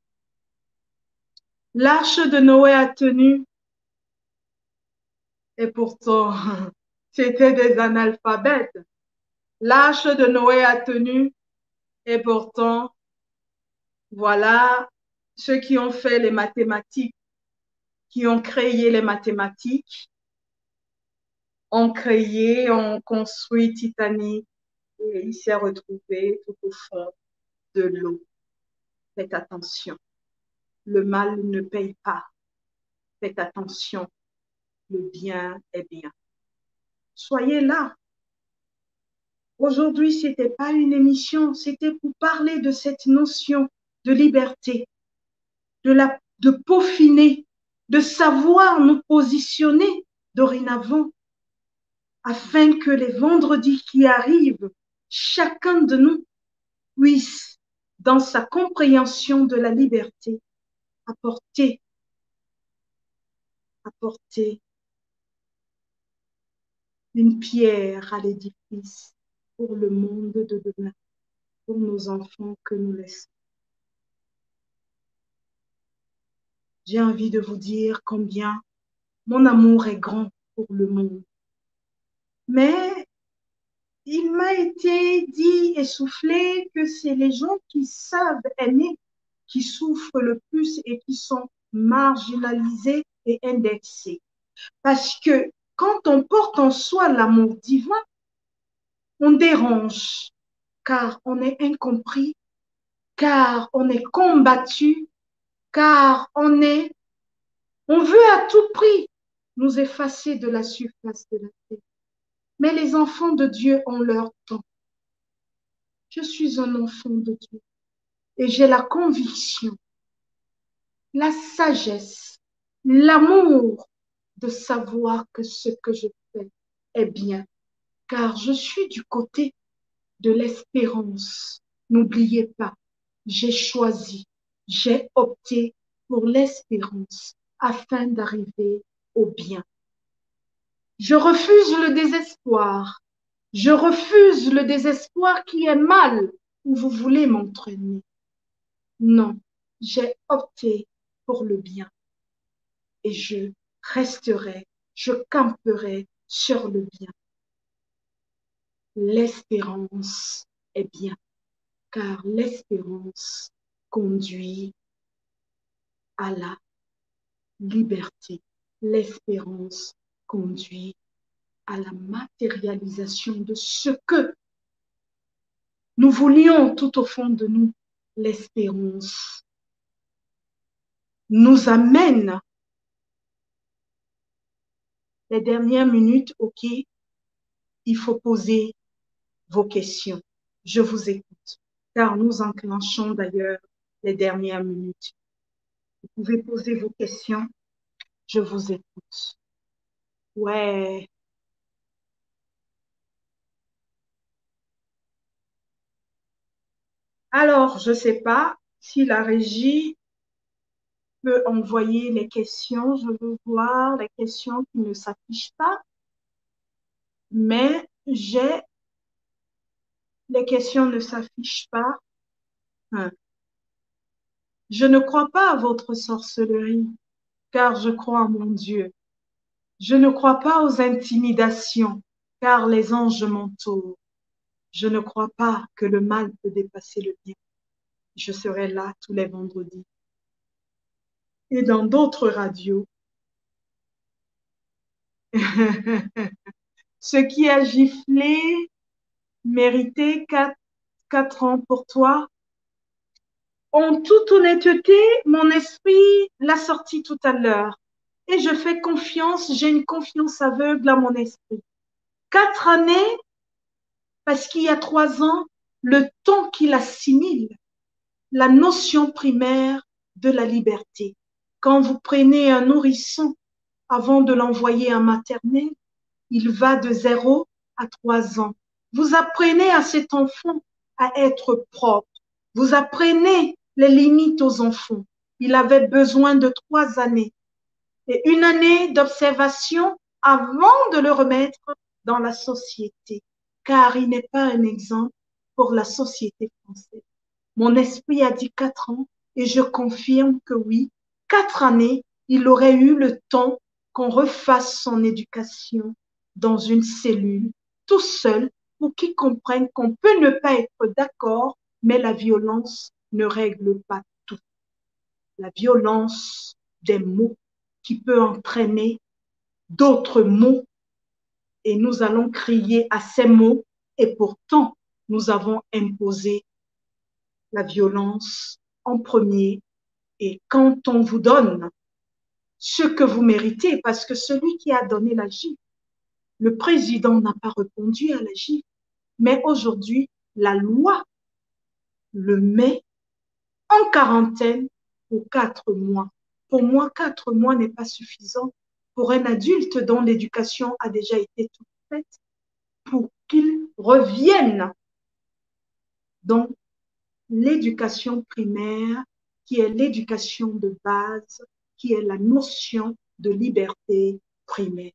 L'arche de Noé a tenu. Et pourtant, c'était des analphabètes. L'arche de Noé a tenu. Et pourtant, voilà ceux qui ont fait les mathématiques qui ont créé les mathématiques, ont construit Titanic et il s'est retrouvé tout au fond de l'eau. Faites attention, le mal ne paye pas. Faites attention, le bien est bien. Soyez là. Aujourd'hui, ce n'était pas une émission, c'était pour parler de cette notion de liberté, de peaufiner, de savoir nous positionner dorénavant afin que les vendredis qui arrivent, chacun de nous puisse, dans sa compréhension de la liberté, apporter une pierre à l'édifice pour le monde de demain, pour nos enfants que nous laissons. J'ai envie de vous dire combien mon amour est grand pour le monde. Mais il m'a été dit et soufflé que c'est les gens qui savent aimer qui souffrent le plus et qui sont marginalisés et indexés. Parce que quand on porte en soi l'amour divin, on dérange, car on est incompris, car on est combattu, car on veut à tout prix nous effacer de la surface de la terre. Mais les enfants de Dieu ont leur temps. Je suis un enfant de Dieu et j'ai la conviction, la sagesse, l'amour de savoir que ce que je fais est bien, car je suis du côté de l'espérance. N'oubliez pas, j'ai choisi, j'ai opté pour l'espérance afin d'arriver au bien. Je refuse le désespoir. Je refuse le désespoir qui est mal où vous voulez m'entraîner. Non, j'ai opté pour le bien et je resterai, je camperai sur le bien. L'espérance est bien, car l'espérance conduit à la liberté. L'espérance conduit à la matérialisation de ce que nous voulions tout au fond de nous. L'espérance nous amène les dernières minutes, ok, il faut poser vos questions. Je vous écoute, car nous enclenchons d'ailleurs les dernières minutes. Vous pouvez poser vos questions, je vous écoute. Ouais. Alors, je ne sais pas si la régie peut envoyer les questions. Je veux voir les questions qui ne s'affichent pas. Mais les questions ne s'affichent pas. Je ne crois pas à votre sorcellerie, car je crois en mon Dieu. Je ne crois pas aux intimidations, car les anges m'entourent. Je ne crois pas que le mal peut dépasser le bien. Je serai là tous les vendredis. Et dans d'autres radios, ce qui a giflé méritait 4 ans pour toi. En toute honnêteté, mon esprit l'a sorti tout à l'heure. Et je fais confiance, j'ai une confiance aveugle à mon esprit. 4 années, parce qu'il y a 3 ans, le temps qu'il assimile la notion primaire de la liberté. Quand vous prenez un nourrisson avant de l'envoyer en maternelle, il va de 0 à 3 ans. Vous apprenez à cet enfant à être propre. Vous apprenez les limites aux enfants. Il avait besoin de 3 années et 1 année d'observation avant de le remettre dans la société, car il n'est pas un exemple pour la société française. Mon esprit a dit 4 ans et je confirme que oui, 4 années, il aurait eu le temps qu'on refasse son éducation dans une cellule, tout seul, pour qu'il comprenne qu'on peut ne pas être d'accord, mais la violence ne règle pas tout. La violence des mots qui peut entraîner d'autres mots et nous allons crier à ces mots et pourtant nous avons imposé la violence en premier. Et quand on vous donne ce que vous méritez, parce que celui qui a donné la gifle, le président n'a pas répondu à la gifle, mais aujourd'hui, la loi le met en quarantaine pour 4 mois. Pour moi, 4 mois n'est pas suffisant pour un adulte dont l'éducation a déjà été toute faite pour qu'il revienne dans l'éducation primaire, qui est l'éducation de base, qui est la notion de liberté primaire.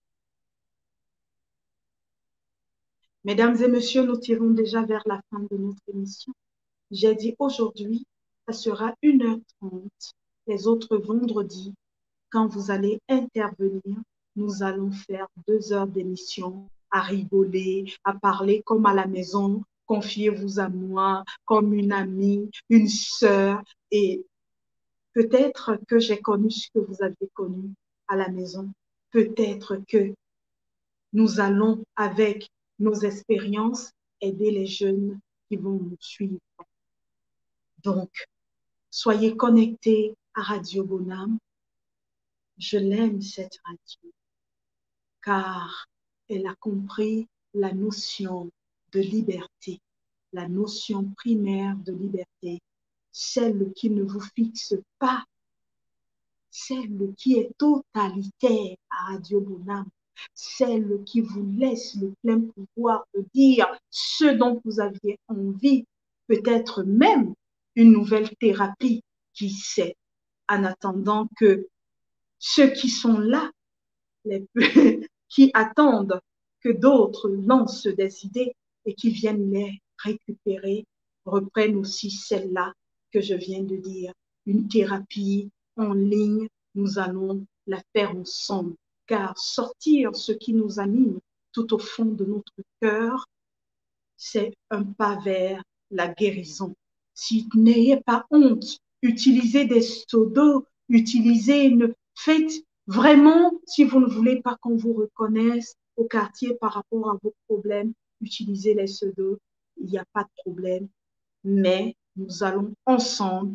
Mesdames et messieurs, nous tirons déjà vers la fin de notre émission. J'ai dit aujourd'hui, ça sera 1h30. Les autres vendredis, quand vous allez intervenir, nous allons faire 2 heures d'émission à rigoler, à parler comme à la maison. Confiez-vous à moi comme une amie, une sœur. Et peut-être que j'ai connu ce que vous avez connu à la maison. Peut-être que nous allons, avec nos expériences, aider les jeunes qui vont nous suivre. Donc, soyez connectés à Radio Bonham. Je l'aime, cette radio, car elle a compris la notion de liberté, la notion primaire de liberté, celle qui ne vous fixe pas, celle qui est totalitaire à Radio Bonham, celle qui vous laisse le plein pouvoir de dire ce dont vous aviez envie, peut-être même une nouvelle thérapie, qui sait, en attendant que ceux qui sont là, qui attendent que d'autres lancent des idées et qui viennent les récupérer, reprennent aussi celle-là que je viens de dire. Une thérapie en ligne, nous allons la faire ensemble, car sortir ce qui nous anime tout au fond de notre cœur, c'est un pas vers la guérison. Si n'ayez pas honte, utilisez des seaux d'eau, faites vraiment, si vous ne voulez pas qu'on vous reconnaisse au quartier par rapport à vos problèmes, utilisez les seaux d'eau, il n'y a pas de problème. Mais nous allons ensemble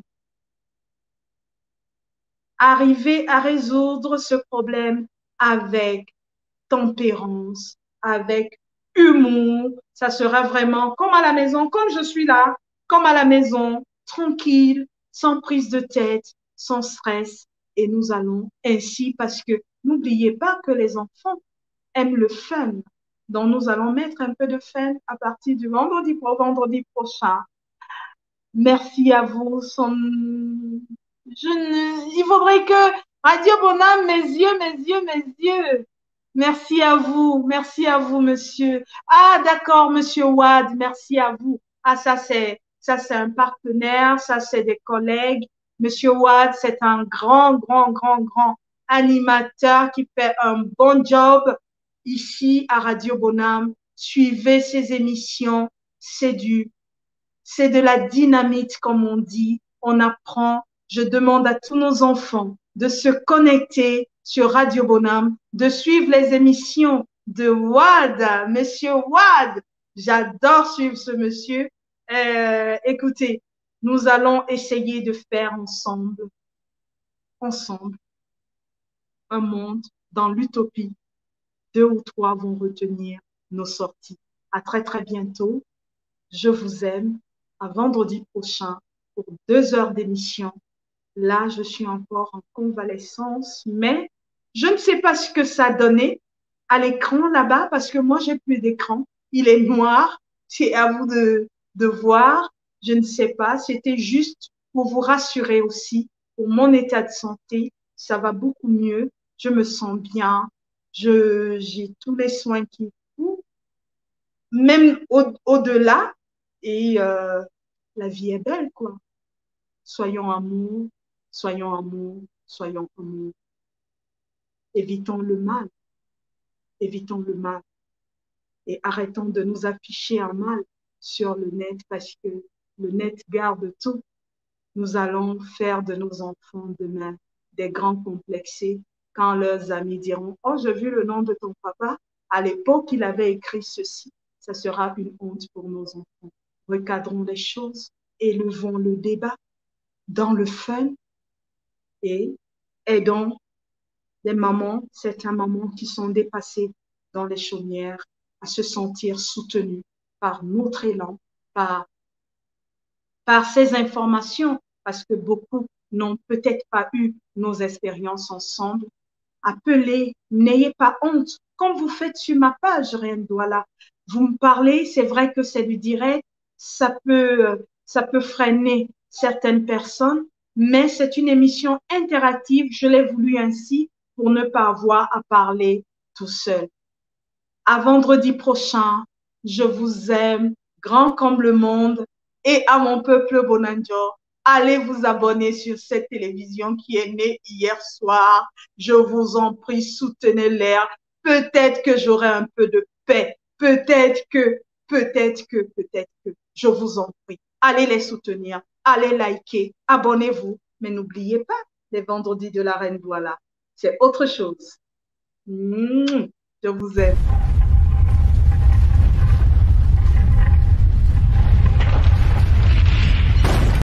arriver à résoudre ce problème avec tempérance, avec humour. Ça sera vraiment comme à la maison, comme je suis là, comme à la maison, tranquille, sans prise de tête, sans stress. Et nous allons ainsi, parce que n'oubliez pas que les enfants aiment le fun. Donc, nous allons mettre un peu de fun à partir du vendredi prochain. Merci à vous. Il faudrait que Radio Bonham, mes yeux. Merci à vous, monsieur. Ah, d'accord, monsieur Wad, merci à vous. Ah, ça c'est un partenaire, ça c'est des collègues. Monsieur Wad, c'est un grand animateur qui fait un bon job ici à Radio Bonham. Suivez ses émissions, c'est de la dynamite, comme on dit. On apprend. Je demande à tous nos enfants de se connecter sur Radio Bonham, de suivre les émissions de Wad, monsieur Wad. J'adore suivre ce monsieur. Écoutez, nous allons essayer de faire ensemble, un monde dans l'utopie. 2 ou 3 vont retenir nos sorties. À très bientôt. Je vous aime. À vendredi prochain pour 2 heures d'émission. Là, je suis encore en convalescence, mais je ne sais pas ce que ça donnait à l'écran là-bas, parce que moi, j'ai plus d'écran. Il est noir. C'est à vous de voir. Je ne sais pas. C'était juste pour vous rassurer aussi pour mon état de santé. Ça va beaucoup mieux. Je me sens bien. J'ai tous les soins qu'il faut, même au-delà. Et la vie est belle, quoi. Soyons amour. Évitons le mal. Et arrêtons de nous afficher en mal sur le net, parce que le net garde tout. Nous allons faire de nos enfants demain des grands complexés quand leurs amis diront, oh, j'ai vu le nom de ton papa, à l'époque, il avait écrit ceci. Ça sera une honte pour nos enfants. Recadrons les choses, élevons le débat dans le fun et aidons les mamans, certaines mamans qui sont dépassées dans les chaumières, à se sentir soutenues par notre élan, par ces informations, parce que beaucoup n'ont peut-être pas eu nos expériences ensemble. Appelez, n'ayez pas honte. Comme vous faites sur ma page, Reine Douala, vous me parlez, c'est vrai que c'est du direct, ça peut freiner certaines personnes, mais c'est une émission interactive, je l'ai voulu ainsi pour ne pas avoir à parler tout seul. À vendredi prochain, je vous aime, grand comme le monde, et à mon peuple Bonanjo, allez vous abonner sur cette télévision qui est née hier soir. Je vous en prie, soutenez-la. Peut-être que j'aurai un peu de paix. Peut-être que, je vous en prie. Allez les soutenir, allez liker, abonnez-vous. Mais n'oubliez pas, les vendredis de la Reine Douala, c'est autre chose. Je vous aime.